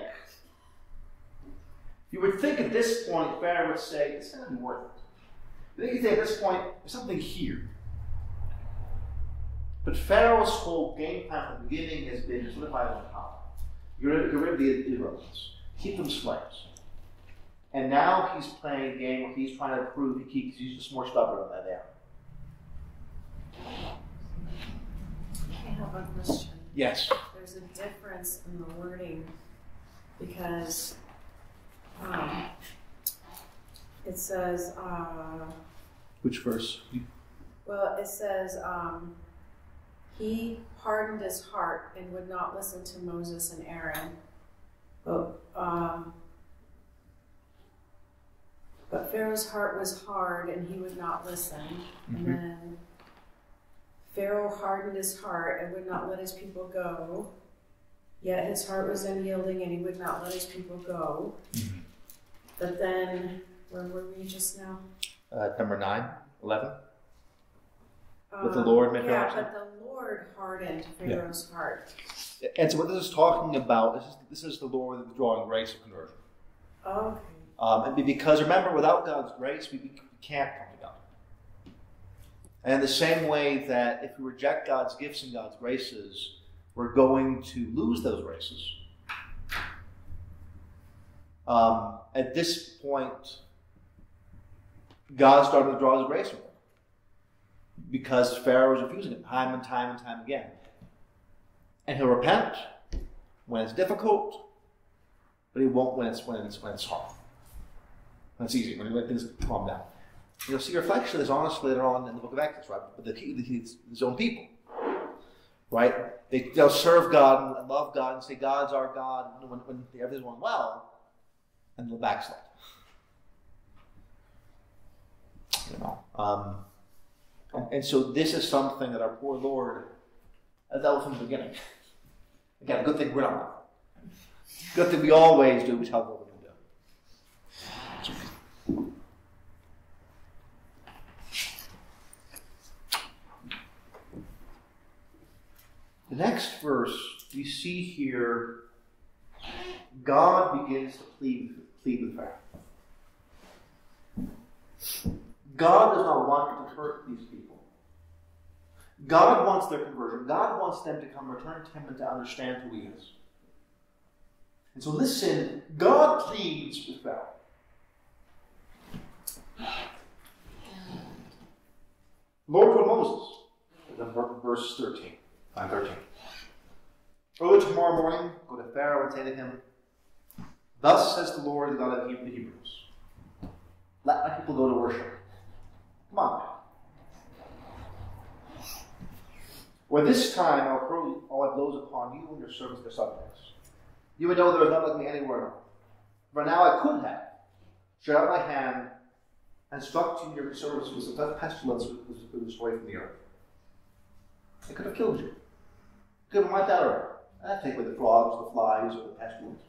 at this point, Pharaoh would say, it's going to be worth it. You think at this point, there's something here. But Pharaoh's whole game plan from the beginning has been to solidify his power. Get rid of the Israelites. Keep them slaves. And now he's playing a game where he's trying to prove he's just more stubborn than they are. have a question. Yes. There's a difference in the wording because it says, Which verse? well, it says, he hardened his heart and would not listen to Moses and Aaron. But Pharaoh's heart was hard and he would not listen. And then Pharaoh hardened his heart and would not let his people go. Yet his heart was unyielding and he would not let his people go. But then, where were we just now? Number 9, 11. With the Lord make Yeah, but the Lord hardened Pharaoh's heart. And so what this is talking about, this is the Lord withdrawing grace of conversion. Okay. And because remember, without God's grace, we can't come to God. And in the same way that if we reject God's gifts and God's graces, we're going to lose those graces. At this point, God started to draw his grace from him because Pharaoh was refusing it time and time and time again. And he'll repent when it's difficult, but he won't when it's hard. When it's easy, when things calm down. You'll see a reflection of this honestly later on in the book of Exodus, right? But his own people, right? They'll serve God and love God and say God's our God when everything's going well, and they'll backslide. And so this is something that our poor Lord has dealt with from the beginning. Again, good thing we're not. Good thing we always do is help what we're going to do. The next verse we see here, God begins to plead with Pharaoh. God does not want to hurt these people. God wants their conversion. God wants them to come return to him and to understand who he is. And so listen, God pleads with Pharaoh. Lord told Moses, verse 13, 5:13. Early tomorrow morning, go to Pharaoh and say to him, thus says the Lord, the God of the Hebrews, let my people go to worship. Come on now. For this time I'll hurl all my blows upon you and your servants, their subjects. You would know there is none like me anywhere else. For now I could have stretched out my hand and struck you and your servants with such pestilence was destroyed from the earth. I could have killed you. Could have wiped out earth. I'd take away the frogs, the flies, or the pestilence.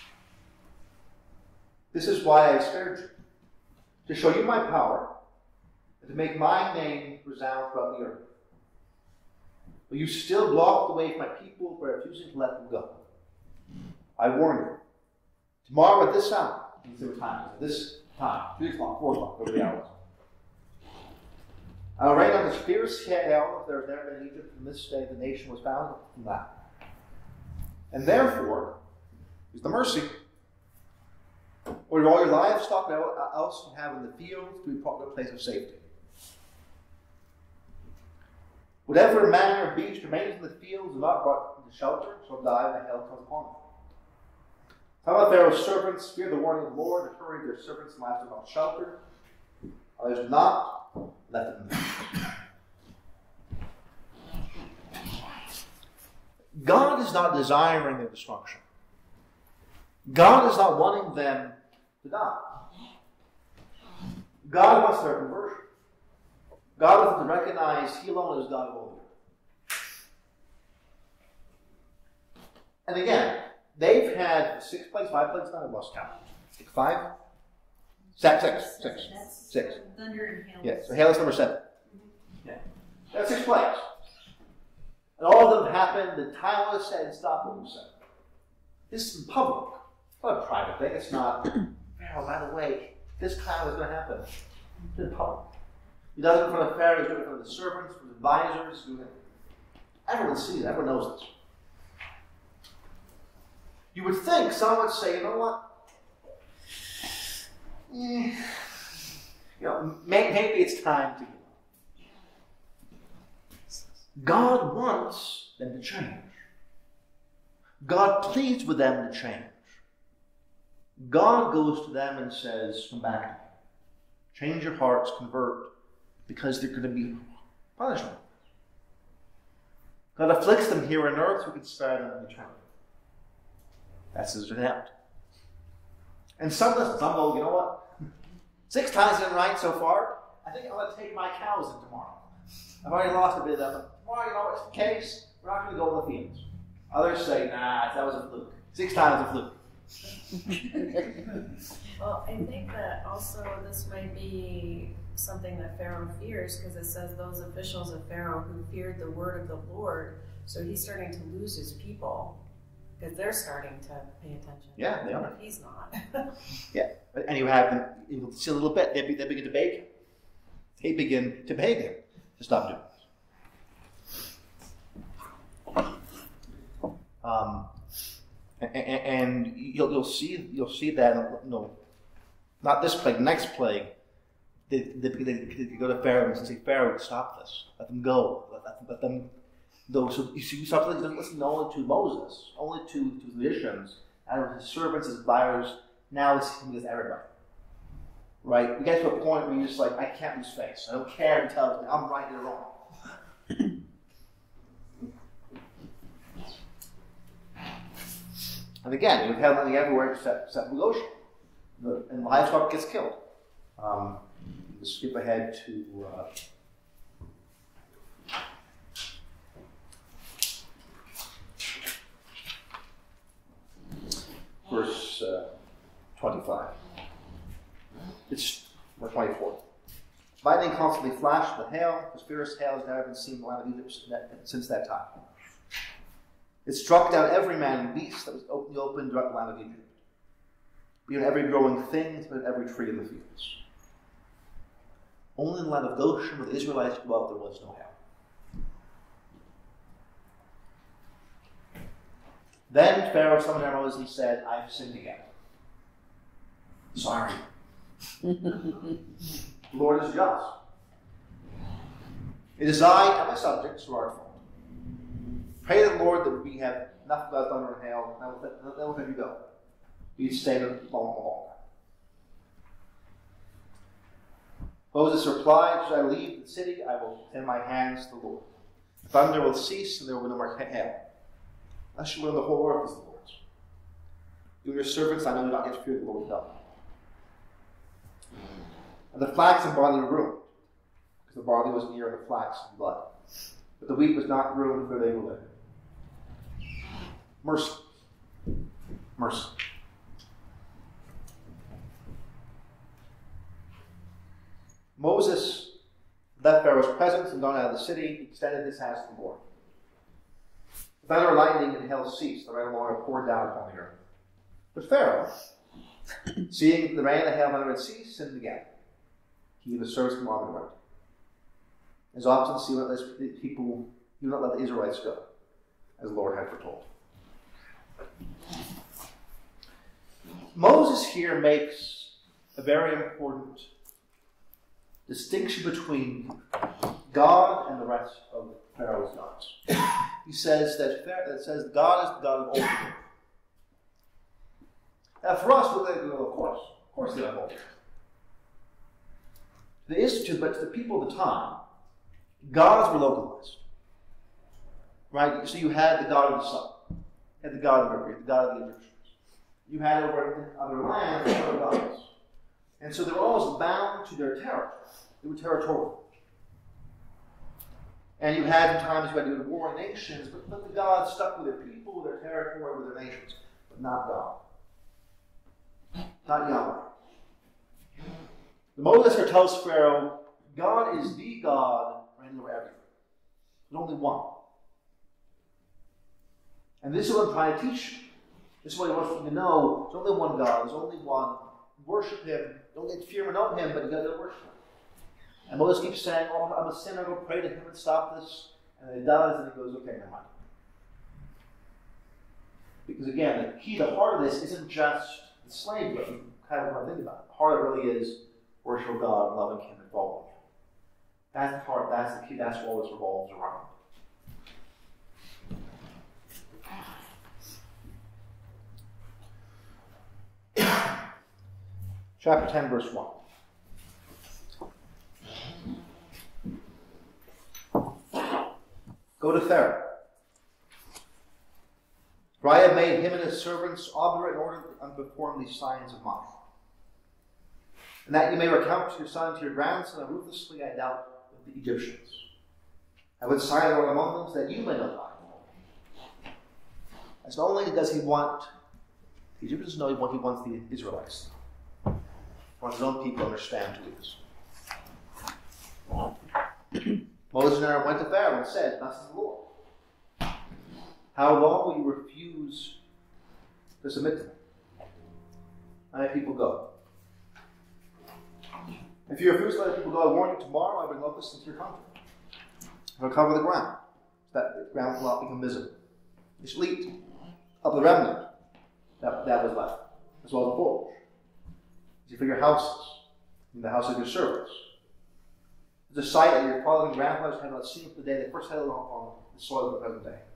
This is why I spared you, to show you my power, and to make my name resound throughout the earth. But you still block the way of my people by refusing to let them go. I warn you. Tomorrow at this hour, what time is it? This time, 3 o'clock, 4 o'clock, over the hours. I will rain on this fierce hail if there has never been in Egypt from this day the nation was found from that. And therefore, is the mercy. Order all your livestock and else you have in the field to be brought to a place of safety. Whatever man or beast remains in the fields and not brought into shelter shall die when the hail comes upon them. Some of Pharaoh's servants fear the warning of the Lord and hurried their servants and livestock on shelter. Others do not, let them be. God is not desiring their destruction. God is not wanting them to die. God wants their conversion. God wants them to recognize he alone is God of all the earth. And again, they've had 6 plagues, 5 plagues, now I've lost count. 5? 6. Thunder and hail. Yeah, so hail is number 7. Yeah. That's 6 plagues. And all of them happened, the time was set and stop what was said. This is in public. It's not a private thing. It's not, Pharaoh, by the way, this cloud is going to happen. It's in public. He does it in front of Pharaoh, he's doing it in front of the servants, the advisors, doing it. Everyone sees it, everyone knows this. You would think someone would say, you know what? Maybe it's time to give up. God wants them to change. God pleads with them to change. God goes to them and says, come back to me. Change your hearts, convert, because they're going to be punishment. God afflicts them here on earth, we can spare them in eternity. That's his attempt. And some listen, some go, you know what? 6 times in right so far. I think I'm going to take my cows in tomorrow. I've already lost a bit of them. Tomorrow, you know what's the case? We're not going to go in the fields. Others say, nah, that was a fluke. 6 times a fluke. Well, I think that also this might be something that Pharaoh fears, because it says those officials of Pharaoh who feared the word of the Lord, so he's starting to lose his people because they're starting to pay attention. Yeah, they are. But he's not. Yeah, and you have them, you'll see a little bit, they begin to beg him. They begin to beg him to stop doing this. And you'll see that, not this plague, next plague, they go to Pharaoh and say, Pharaoh, stop this. Let them go. Let them go. So you see, something doesn't listen only to Moses, only to the Egyptians, and his servants, his buyers. Now it's everybody. Right? You get to a point where you're just like, I can't lose face. I don't care who tells me. I'm right, you're wrong. And again, you have nothing everywhere except Goshen. And livestock gets killed. Let's skip ahead to verse 25. It's verse 24. Lightning constantly flashed with hail. The fiercest hail has never been seen in the land of Egypt since that time. It struck down every man and beast that was open throughout the land of Egypt, beyond every growing thing, and every tree in the fields. Only in the land of Goshen, where the Israelites dwelt, there was no hail. Then Pharaoh summoned Moses and said, I have sinned again. Sorry. The Lord is just. It is I and my subjects who are at fault. Pray to the Lord that we have enough of thunder and hail, and then we'll let you go. You stay long. Moses replied, should I leave the city, I will extend my hands to the Lord. The thunder will cease, and there will be no more hail. I shall learn the whole earth is the Lord's. You and your servants, I know do not yet fear the Lord God. And the flax and barley were ruined, because the barley was near and the flax in blood. But the wheat was not ruined, for they were living. Mercy. Mercy. Moses left Pharaoh's presence and gone out of the city. He extended his hands to the Lord. The thunder, lightning, and hail ceased. The rain and water poured down upon the earth. But Pharaoh, seeing the rain and the hail and thunder had ceased, sinned again. He and the servants from on the road. His obstinacy would not let the people, he would not let the Israelites go, as the Lord had foretold. Moses here makes a very important distinction between God and the rest of Pharaoh's gods. He says that God is the God of all the earth. Now for us, we're going to go, of course they have all the earth. The Institute, but to the people of the time, gods were localized. Right? So you had the god of the sun, you had the god of Mercury, the god of the Egyptians. You had over other lands, other gods. And so they were always bound to their territory. They were territorial. And you had times you had to go to warring nations, but the gods stuck with their people, with their territory, with their nations, but not God. Not Yahweh. The Moses here tells Pharaoh, God is the God reigning over everything. There's only one. And this is what I'm trying to teach you. This is what he wants you to know. There's only one God. There's only one. Worship him. Don't get fear and know him, but you got to worship him. And Moses keeps saying, oh, I'm a sinner. Go pray to him and stop this. And then he does, and he goes, okay, never mind. Because again, the key, the heart of this isn't just the slave, but you kind of want to think about it. The heart of it really is worship God, loving him, and following him. That's the heart, that's the key, that's what all this revolves around. chapter 10, verse 1. Go to Pharaoh. For I have made him and his servants obdurate in order to perform these signs of mine. And that you may recount to your son, to your grandson, how ruthlessly I dealt with the Egyptians. I would sign the word among them so that you may know mine. As not only does he want the Egyptians to know what he wants the Israelites to know. He wants his own people to understand who he is. Moses and Aaron went to Pharaoh and said, "Thus says the Lord, how long will you refuse to submit to me? I let people go. If you refuse to let people go, I warn you, tomorrow I bring locusts into your country. I will cover the ground, so that the ground will not become visible. You shall eat of the remnant that was left, as well as the forage. As you fill your houses, in the house of your servants. It's a sight that your fathers and grandfathers have not seen from the day they first settled on the soil of the present day."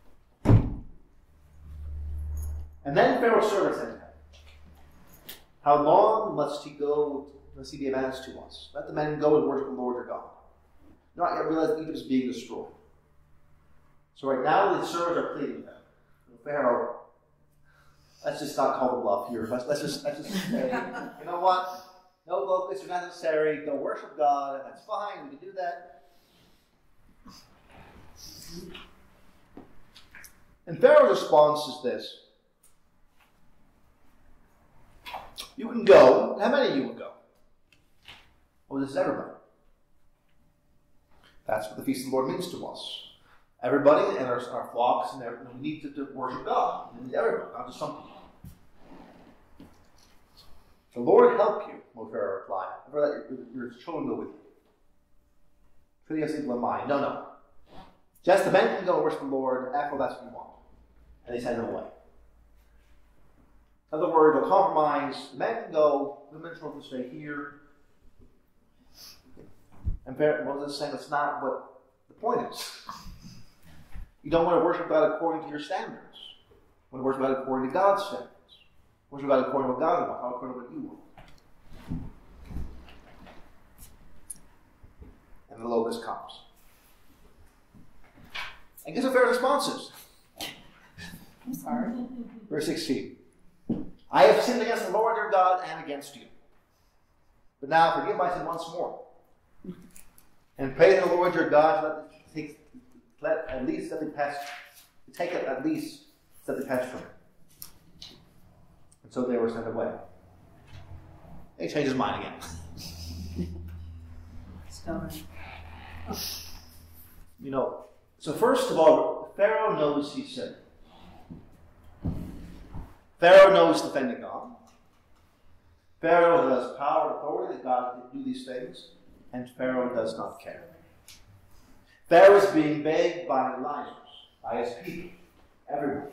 And then Pharaoh's servants said to him, "How long must he be a menace to us? Let the men go and worship the Lord your God. Not yet realize that Egypt is being destroyed." So right now the servants are pleading with him. Pharaoh, let's just not call the bluff here. Let's just say, you know what? No locusts are necessary. Go worship God, and that's fine. We can do that. And Pharaoh's response is this: "You can go. How many of you will go?" "Oh, this is everybody." That's what the feast of the Lord means to us. Everybody and our flocks, and we need to worship God. We need everybody, not just some people. "The Lord help you," Pharaoh replied. "I'd rather let your children go with you. For the people in mind. No. Just the men can go and worship the Lord. After that's what you want." And they send them away. In other words, a compromise. The men can go, the men can stay here. And Moses is saying that's not what the point is. You don't want to worship God according to your standards. You want to worship God according to God's standards. Worship God according to what God wants, not according to what you want. And the locust comes. And guess what Pharaoh's response is? I'm sorry. Verse 16. "I have sinned against the Lord your God and against you. But now forgive my sin once more. And pray to the Lord your God to take it at least let the pest from it." And so they were sent away. He changed his mind again. Stone. So first of all, Pharaoh knows he's sinned. Pharaoh knows defending God. Pharaoh has power and authority that God can do these things, and Pharaoh does not care. Pharaoh is being begged by the lions, by his people, everyone.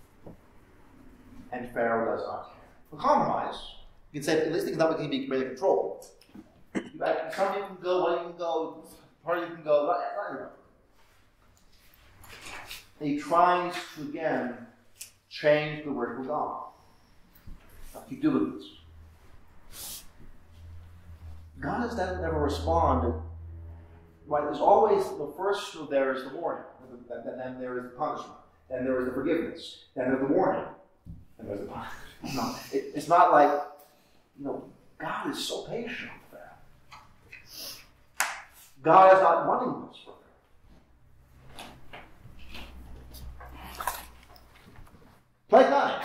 And Pharaoh does not care. For compromise, you can say at least things can be greater control. Some of you can go, one of you can go, part of you can go, not everyone. And he tries to again change the word of God. I'll keep doing this. God has never responded. Right? There's always first there is the warning, then there is the punishment, then there is the forgiveness, then there's the warning, and there's the punishment. No, it's not like God is so patient with that. God is not wanting this for them. Plague 9.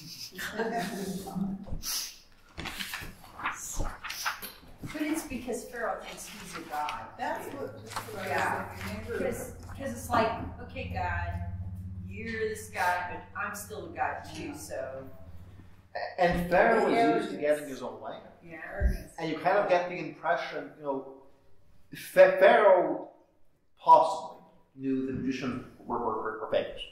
But it's because Pharaoh thinks he's a god. That's what. Yeah. Because it's like, okay, God, you're this guy, but I'm still a god too, so. And Pharaoh is used to getting his own way. Yeah. And you kind of get the impression, Pharaoh possibly knew the magicians were fakers.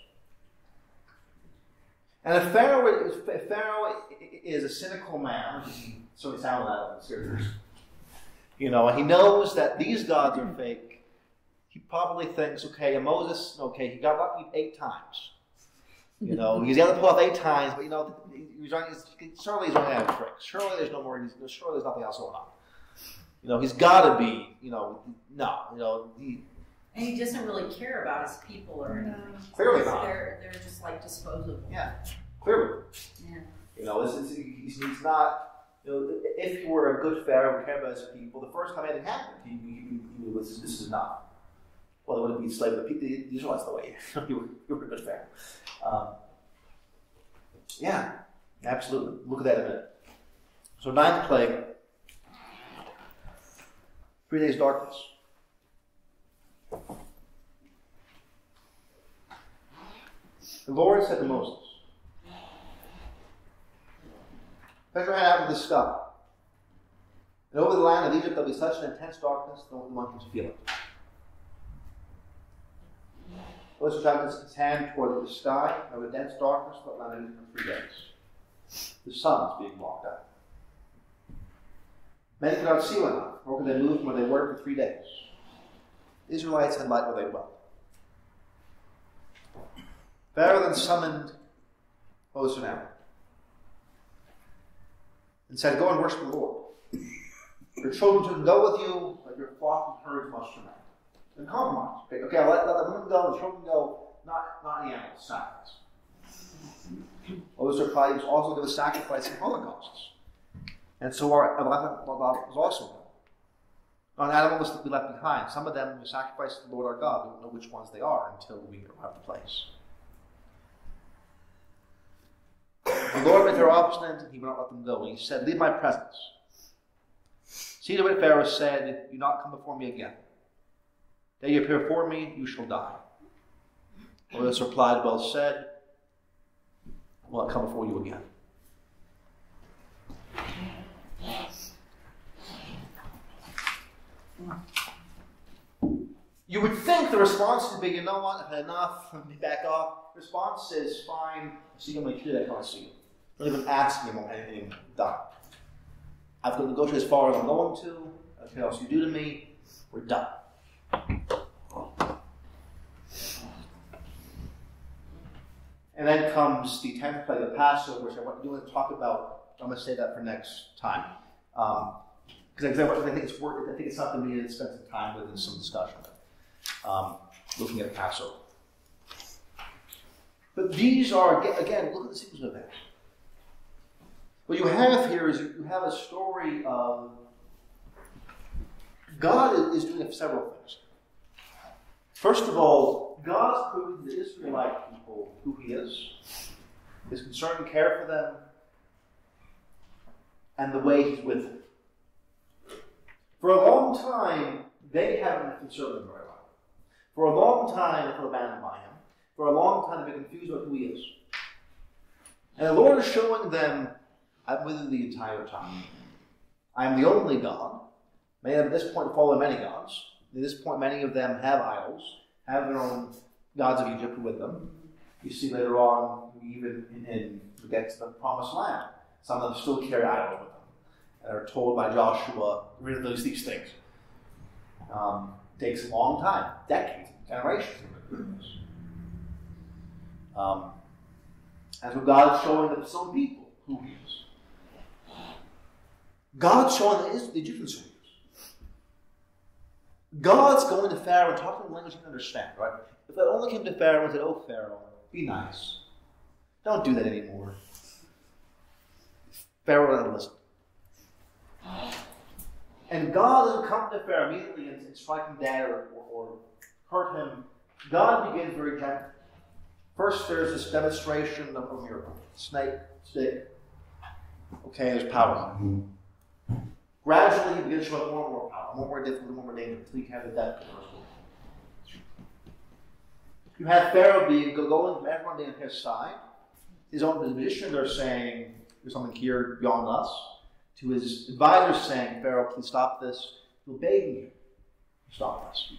And if Pharaoh is a cynical man, so he sounded that in the scriptures, and he knows that these gods are fake, he probably thinks, okay, Moses, he got lucky 8 times. You know, he's got to pull off 8 times, but you know, surely he's running out of tricks. Surely there's no more. Surely there's nothing else going on. You know, he's got to be. You know, no. You know, and he doesn't really care about his people or anything. Clearly not. They're just like disposable. Yeah, clearly. Yeah. You know, he's not. You know, if he were a good Pharaoh who cared about his people, the first time anything happened, he was, this is not. Well, it wouldn't be slave of the people. The Israelites the way you were a good Pharaoh. Yeah, absolutely. Look at that in a minute. So 9th plague, 3 days darkness. The Lord said to Moses, "Stretch your hand out of the sky, and over the land of Egypt there will be such an intense darkness that no one can feel it." Moses stretched his hand toward the sky, and over dense darkness that land of Egypt for 3 days. The sun is being blocked out. Many could not see one another, nor could they move from where they were for 3 days. The Israelites had light where they dwelt. Pharaoh then summoned Moses and Aaron and said, "Go and worship the Lord. Your children shall go with you, but your flock and herds must remain." And compromise. Okay, I'll let the women go, the children go, not any animals, sacrifice. Moses replied, he was also going to sacrifice and holocausts. And so our was also an animal was to be left behind. Some of them we sacrifice to the Lord our God. We don't know which ones they are until we arrive at the place. The Lord made her obstinate, and he would not let them go. And he said, "Leave my presence." See to it, Pharaoh said, "Do not come before me again. The day you appear before me, you shall die." Moses replied, "Well said. I will not come before you again." You would think the response would be, "You know what, I've had enough, let me back off." The response is, "Fine, see you, I'm going to treat it, I can't see you. Don't even ask me about anything done. I've got to negotiate as far as I'm going to. Nothing else you do to me, we're done." And then comes the 10th plague of Passover, which I want to talk about. I'm going to save that for next time. Because I think it's something we need to spend some time with in some discussion. Looking at Passover. But these are, again, look at the sequence of events. What you have here is you have a story of God is doing several things. First of all, God's proving to the Israelite people who He is, His concern and care for them, and the way He's with them. For a long time, they haven't been concerned with Him very well. For a long time, they feel abandoned by Him. For a long time, they've been confused about who He is. And the Lord is showing them, "I'm with you the entire time. I am the only God." Many of them at this point follow many gods. At this point, many of them have idols, have their own gods of Egypt with them. You see later on, even in get to the Promised Land, some of them still carry idols with them and are told by Joshua, "Rid of these things." Takes a long time, decades, generations. As what God's showing the some people who He is. God's showing the Egyptians who He is. God's going to Pharaoh and talking in language he can understand, right? If I only came to Pharaoh and said, "Oh, Pharaoh, be nice. Don't do that anymore." Pharaoh doesn't listen. And God doesn't come to Pharaoh immediately and strike him dead or hurt him. God begins very gently. First, there's this demonstration of a miracle. Snake, stick. Okay, there's power. Gradually, he begins to show more and more power, more difficult, more dangerous, until you have the death of the first. You have Pharaoh going from everyone on his side. His own magicians are saying, "There's something here beyond us." To his advisors saying, "Pharaoh, please stop this." He'll beg you, "Stop this."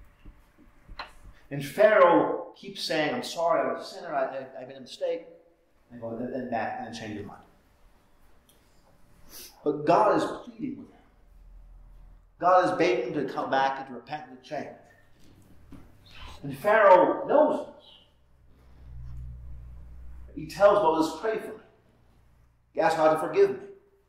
And Pharaoh keeps saying, "I'm sorry, I'm a sinner, I've made a mistake," and then change your mind. But God is pleading with him. God is begging him to come back and to repent and to change. And Pharaoh knows this. He tells Moses, pray for me. He asks God to forgive me.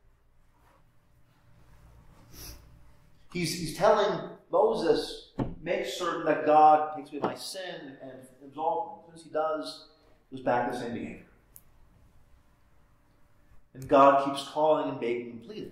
He's telling Moses, make certain that God takes away my sin and absolves me. As soon as he does, he goes back to the same behavior. And God keeps calling and begging and pleading.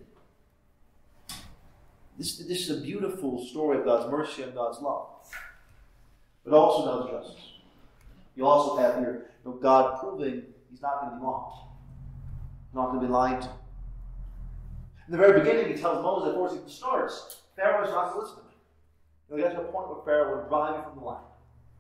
This is a beautiful story of God's mercy and God's love, but also God's justice. You also have here God proving he's not going to be mocked. He's not going to be lied to. In the very beginning, he tells Moses, before he starts, Pharaoh is not going to listen to me. He gets to a point where Pharaoh will drive you from the land.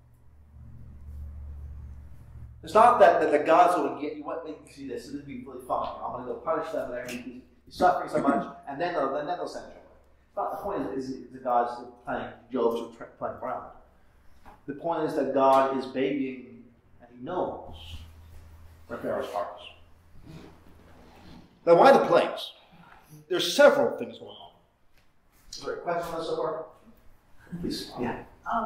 It's not that God's going to get you what they see this. This would be really fun. I'm going to go punish them and he's suffering so much, and then they'll send you away. But the point is that God's playing Job's playing around. The point is that God is begging, and he knows where Pharaoh's heart is. Now, why the plagues? There's several things going on. Is there a question on this so far? Please. Yeah.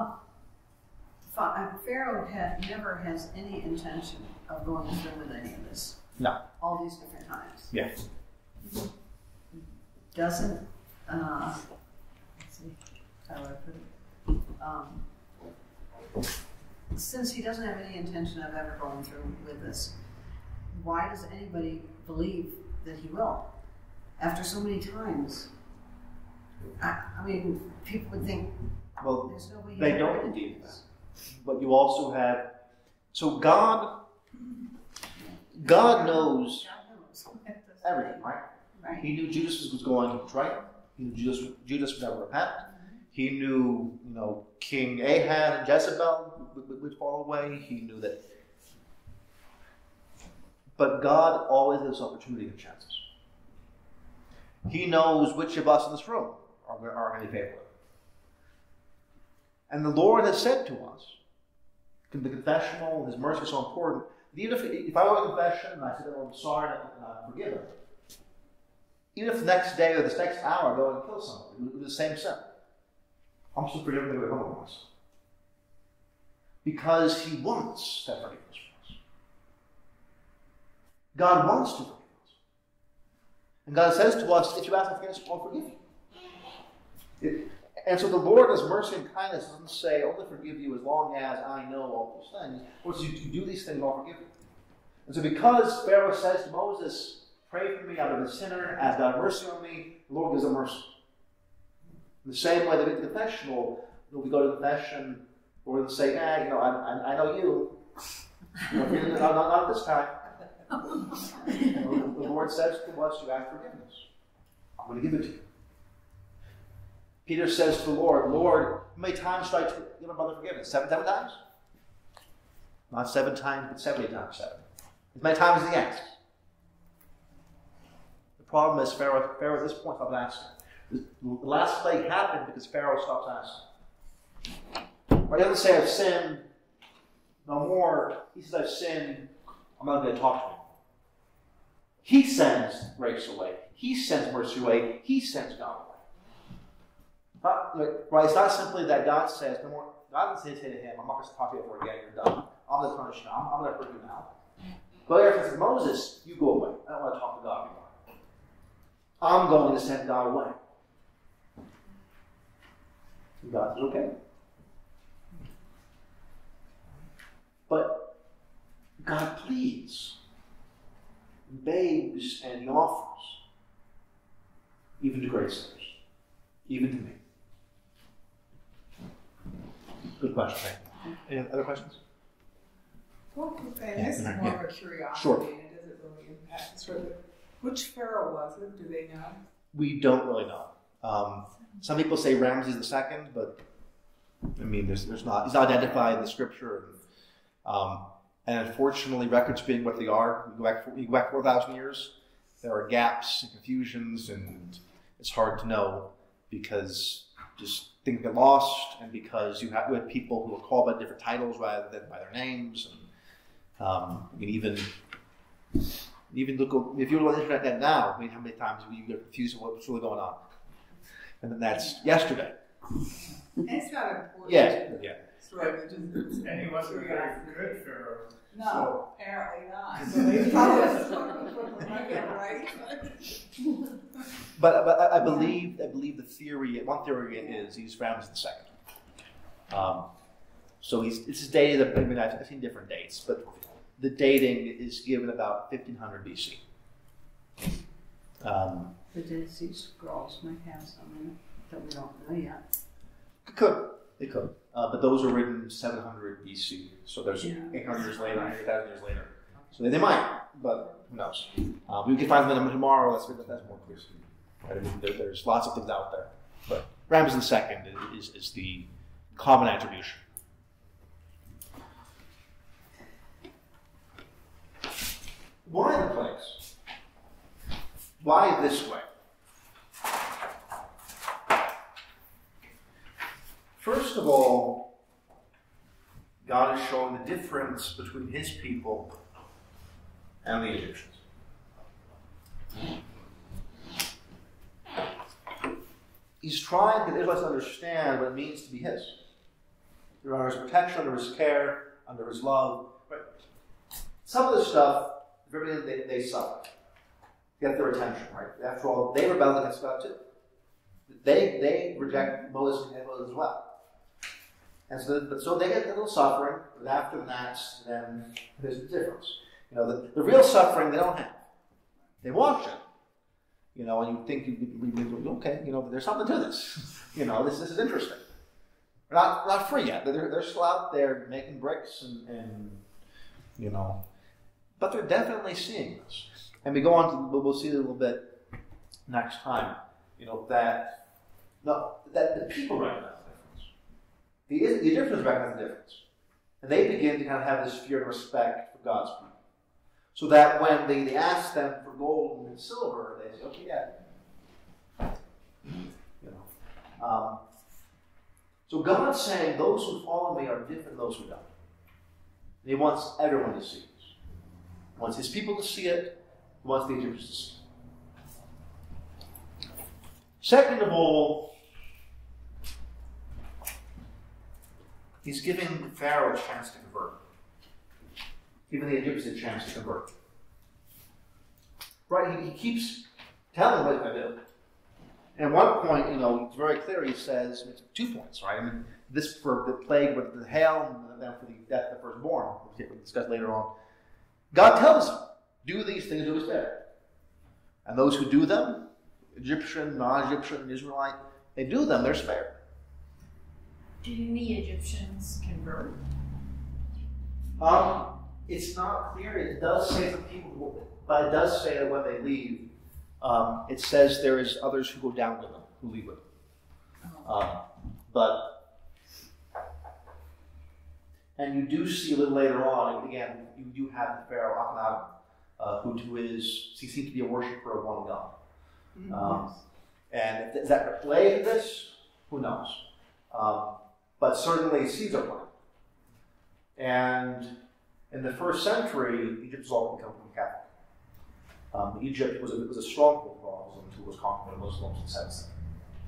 Pharaoh never has any intention of going through with any of this. No. All these different times. Yeah. Doesn't, let's see, how do I put it? Since he doesn't have any intention of ever going through with this, why does anybody believe that he will? After so many times, I mean, people would think, well, there's no way they don't believe that. But you also have, so God knows everything, right? Right. He knew Judas was going to betray him. He knew Judas would never repent. He knew, King Ahab and Jezebel would fall away. He knew that. But God always gives opportunity and chances. He knows which of us in this room are going to be faithful. And the Lord has said to us, the confessional, his mercy is so important, that even if I go to confession and I say, oh, I'm sorry and I forgive him, even if the next day or this next hour I go and kill somebody who did the same sin, I'm still forgiven the way I was. Because he wants that forgiveness for us. God wants to forgive us. And God says to us, if you ask for forgiveness, I'll forgive you. And so the Lord, in his mercy and kindness, doesn't say, only forgive you as long as I know all those things. Or as you do these things, I'll forgive you. And so because Pharaoh says to Moses, pray for me out of the sinner, ask God mercy on me, the Lord gives him mercy. In the same way that in the confessional, we go to confession, we're going to say, I know you. Not this time. The Lord says to us, you ask forgiveness. I'm going to give it to you. Peter says to the Lord, how many times should I give my brother forgiveness? 7 times? Not 7 times, but 70 times 7. As many times as he asks. The problem is Pharaoh at this point stopped asking. The last plague happened because Pharaoh stopped asking. He doesn't say, I've sinned no more. He says, I've sinned. I'm not going to talk to him. He sends grace away. He sends mercy away. He sends God away. Right? It's not simply that God says, no more. God doesn't say to him, I'm not going to talk to you ever again. You're done. I'm going to punish you. I'm going to hurt you now. But he says, Moses, you go away. I don't want to talk to God anymore. I'm going to send God away. And God says, okay. But God pleads, begs, and he offers, even to great sinners, even to me. Good question. Thank you. Any other questions? Well, and this is more of a curiosity, Sure. and it doesn't really impact this further. Which pharaoh was it? Do they know? We don't really know. Some people say Ramses II, but I mean, there's not. He's not identified in the scripture, and unfortunately, records being what they are, you go back 4,000 years. There are gaps and confusions, and it's hard to know because just things get lost, and because you have people who are called by different titles rather than by their names. And you can even look if you look on the internet now. I mean, how many times you get confused with what's really going on? And then that's yesterday. It's not important. Yeah. Sort of And he wasn't a very good Pharaoh. No, apparently not. So they probably from the record, right? But I believe the theory. One theory is he's Ramses II. So it's dated. I mean, I've seen different dates, but the dating is given about 1500 BC. The Dead Sea Scrolls might have something that we don't know yet. They could. But those were written 700 BC, so there's 800 years later, 100,000 years later. So they might, but who knows? We can find them tomorrow. That's more clear. Right? I mean, there's lots of things out there, but Ramses II is the common attribution. Why the plagues? Why this way? First of all, God is showing the difference between his people and the Egyptians. He's trying to get Israelites to understand what it means to be his. They're under his protection, under his care, under his love. Right? Some of the stuff, everything they suffer to get their attention, right? After all, they rebelled against God too. They reject Moses and Moses as well. And so they get a little suffering, but after that, then there's a difference. You know, the real suffering they don't have. They want it. You know, and you think, okay, you know, there's something to this. You know, this is interesting. They're not free yet. They're still out there making bricks and you know, but they're definitely seeing this. And we go on to, we'll see it a little bit next time, you know, that the people recognize the difference. The Egyptians recognize the difference. And they begin to kind of have this fear and respect for God's people. So that when they ask them for gold and silver, they say, okay, yeah. You know. So God's saying those who follow me are different than those who don't. And he wants everyone to see this. He wants his people to see it. He wants the Egyptians to see it. Second of all, he's giving Pharaoh a chance to convert. Giving the Egyptians a chance to convert. Right? He keeps telling them what he's going to do. And at one point, you know, it's very clear. He says, 2 points, right? I mean, this for the plague with the hail, and then for the death of the firstborn, which we'll discuss later on. God tells him, do these things, do spare. And those who do them, Egyptian, non-Egyptian, Israelite, they do them, they're spared. Didn't the Egyptians convert? It's not clear. It does say some people, but it does say that when they leave, it says there is others who go down with them, who leave with them. And you do see a little later on, and again, you do have the Pharaoh Akhenaten, who he seems to be a worshiper of one God. And is that related to this? Who knows? But certainly seeds are planted. And in the first century, Egypt was all become Catholic. Egypt was a stronghold for Muslims who was conquered by Muslims in 7th century.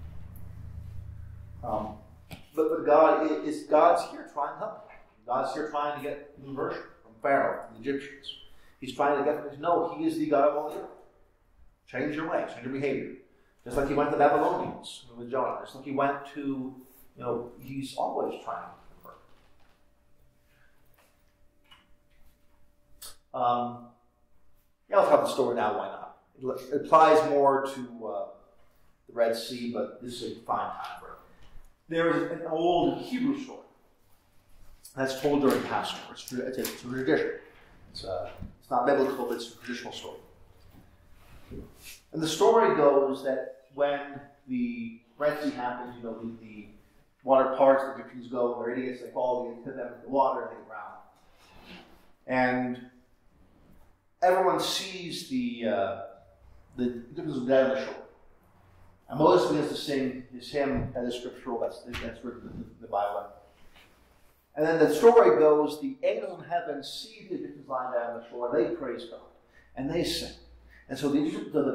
But God's here trying to help. God's here trying to get conversion from Pharaoh, from the Egyptians. He's trying to get them to know He is the God of all the earth. Change your ways, change your behavior. Just like He went to the Babylonians with Jonah. Just like He went to, you know, He's always trying to convert. Yeah, I'll tell the story now, why not? It applies more to the Red Sea, but this is a fine time for it. There is an old Hebrew story that's told during Passover. It's a tradition. It's not biblical, but it's a traditional story. And the story goes that when the Red Sea happens, you know, the water parts, the Egyptians go, they're idiots, they fall into them in the water, and they drown. And everyone sees the Egyptians dead on the shore. And Moses begins to sing his hymn that is scriptural, that's written in the Bible. And then the story goes, the angels in heaven see the Egyptians lying down on the shore, and they praise God. And they sing. And so the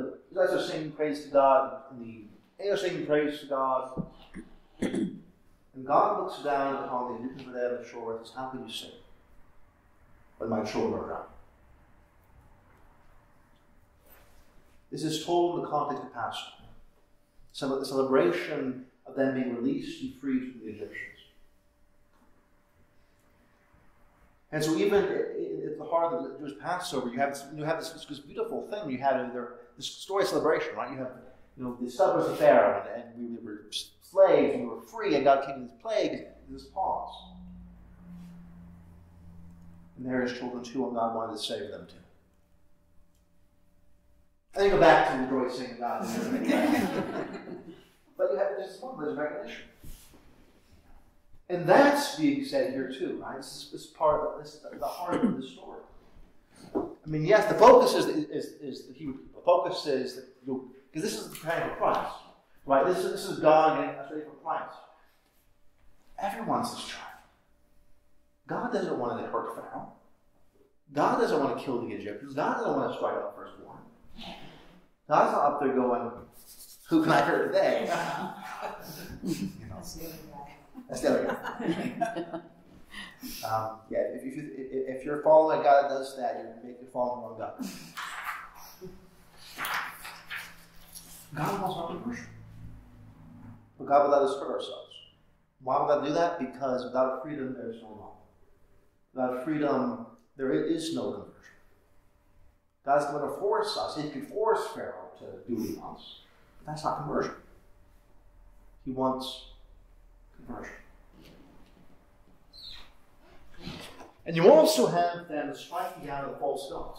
Israelites are singing praise to God, and the angels are singing praise to God. And God looks down upon the Egyptians there on the shore and says, how can you sin when my children are drowned? This is told in the context of Passover. The celebration of them being released and freed from the Egyptians. And so even at the heart of the Jewish Passover, you have this beautiful thing. You have this story of celebration, right? You have the stubbornness of Pharaoh, and we were slaves, and we were free, and God came in this plague, this pause. And there are his children too, and God wanted to save them too. And then go back to rejoicing in God. But there's recognition. And that's being said here too, right? This is the heart of the story. I mean, yes, the focus is that because this is the time for Christ, right? This is God getting us ready for Christ. Everyone's his child. God doesn't want to hurt Pharaoh. God doesn't want to kill the Egyptians. God doesn't want to strike out the firstborn. God's not up there going, who can I hurt today? That's the other guy. If you're following a God that does that, you're following the wrong God. God wants our conversion. But God will let us hurt ourselves. Why would God do that? Because without freedom, there is no law. Without freedom, there is no conversion. God's going to force us. He can force Pharaoh to do what he wants. But that's not conversion. He wants conversion. And you also have then the striking down of the false gods.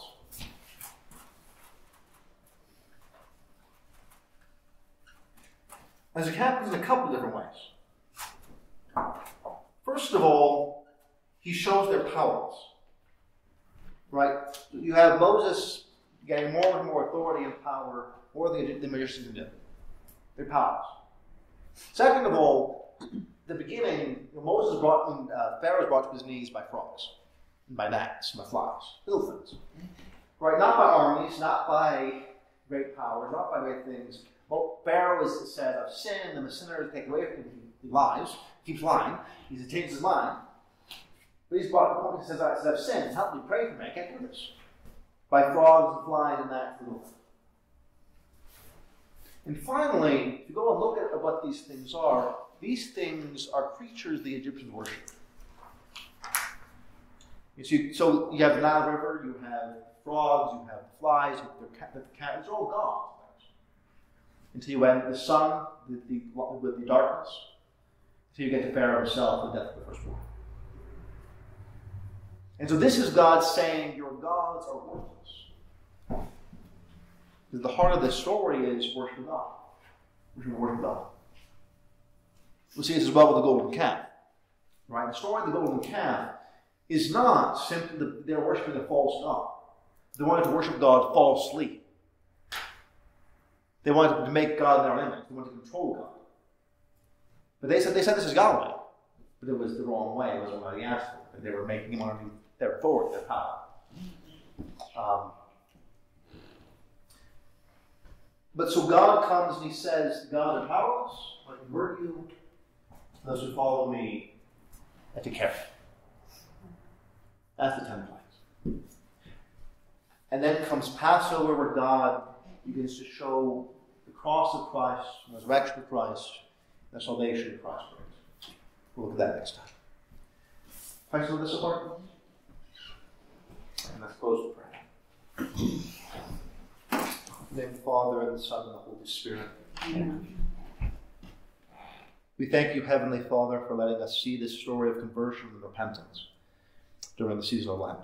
As it happens in a couple of different ways. First of all, he shows their powers. Right? You have Moses getting more and more authority and power, more than the magicians can do. Their powers. Second of all, the beginning, Pharaoh was brought to his knees by frogs, and by gnats, and by flies, little things. Right? Not by armies, not by great powers, not by great things. Well, Pharaoh said, I've sinned, I'm a sinner, take away from him. He lies, keeps lying, he changes his mind. But he's brought to the point, he says, I've sinned, help me, pray for me, I can't do this. By frogs and flies and gnats and little. And finally, if you go and look at what these things are creatures the Egyptians worship. You see, so you have the Nile River, you have frogs, you have flies, you have the cat, it's all gods. Until you end the sun with the darkness, until you get to Pharaoh himself, the death of the firstborn. And so this is God saying, your gods are worthless. Because the heart of the story is worship God. Worship God. We'll see this as well with the golden calf. Right? The story of the golden calf is not simply they're worshiping a false god. They wanted to worship God falsely. They wanted to make God in their image. They wanted to control God. But they said this is Yahweh. But it was the wrong way. It wasn't what he asked for. They were making him under their authority, their power. But so God comes and he says, God is powerless, I convert you. Those who follow me, I take care of you. That's the 10 plagues. And then comes Passover, where God begins to show the cross of Christ, the resurrection of Christ, and the salvation of Christ brings. We'll look at that next time. Christ, will this apart? And let's close with prayer. In the name of the Father, and the Son, and the Holy Spirit. Amen. We thank you, Heavenly Father, for letting us see this story of conversion and repentance during the season of Lent.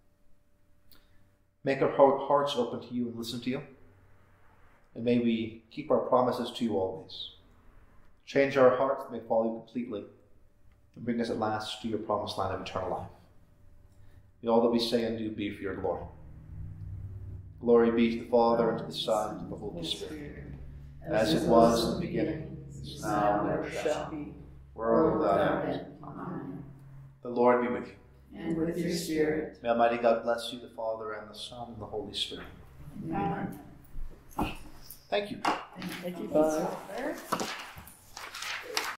Make our hearts open to you and listen to you. And may we keep our promises to you always. Change our hearts that may follow you completely and bring us at last to your promised land of eternal life. May all that we say and do be for your glory. Glory be to the Father, and to the Son, and to the Holy Spirit, as it was in the beginning, is now, and ever shall be, world without end. Amen. The Lord be with you. And with your spirit. May Almighty God bless you, the Father, and the Son, and the Holy Spirit. Amen. Thank you. Thank you, Father.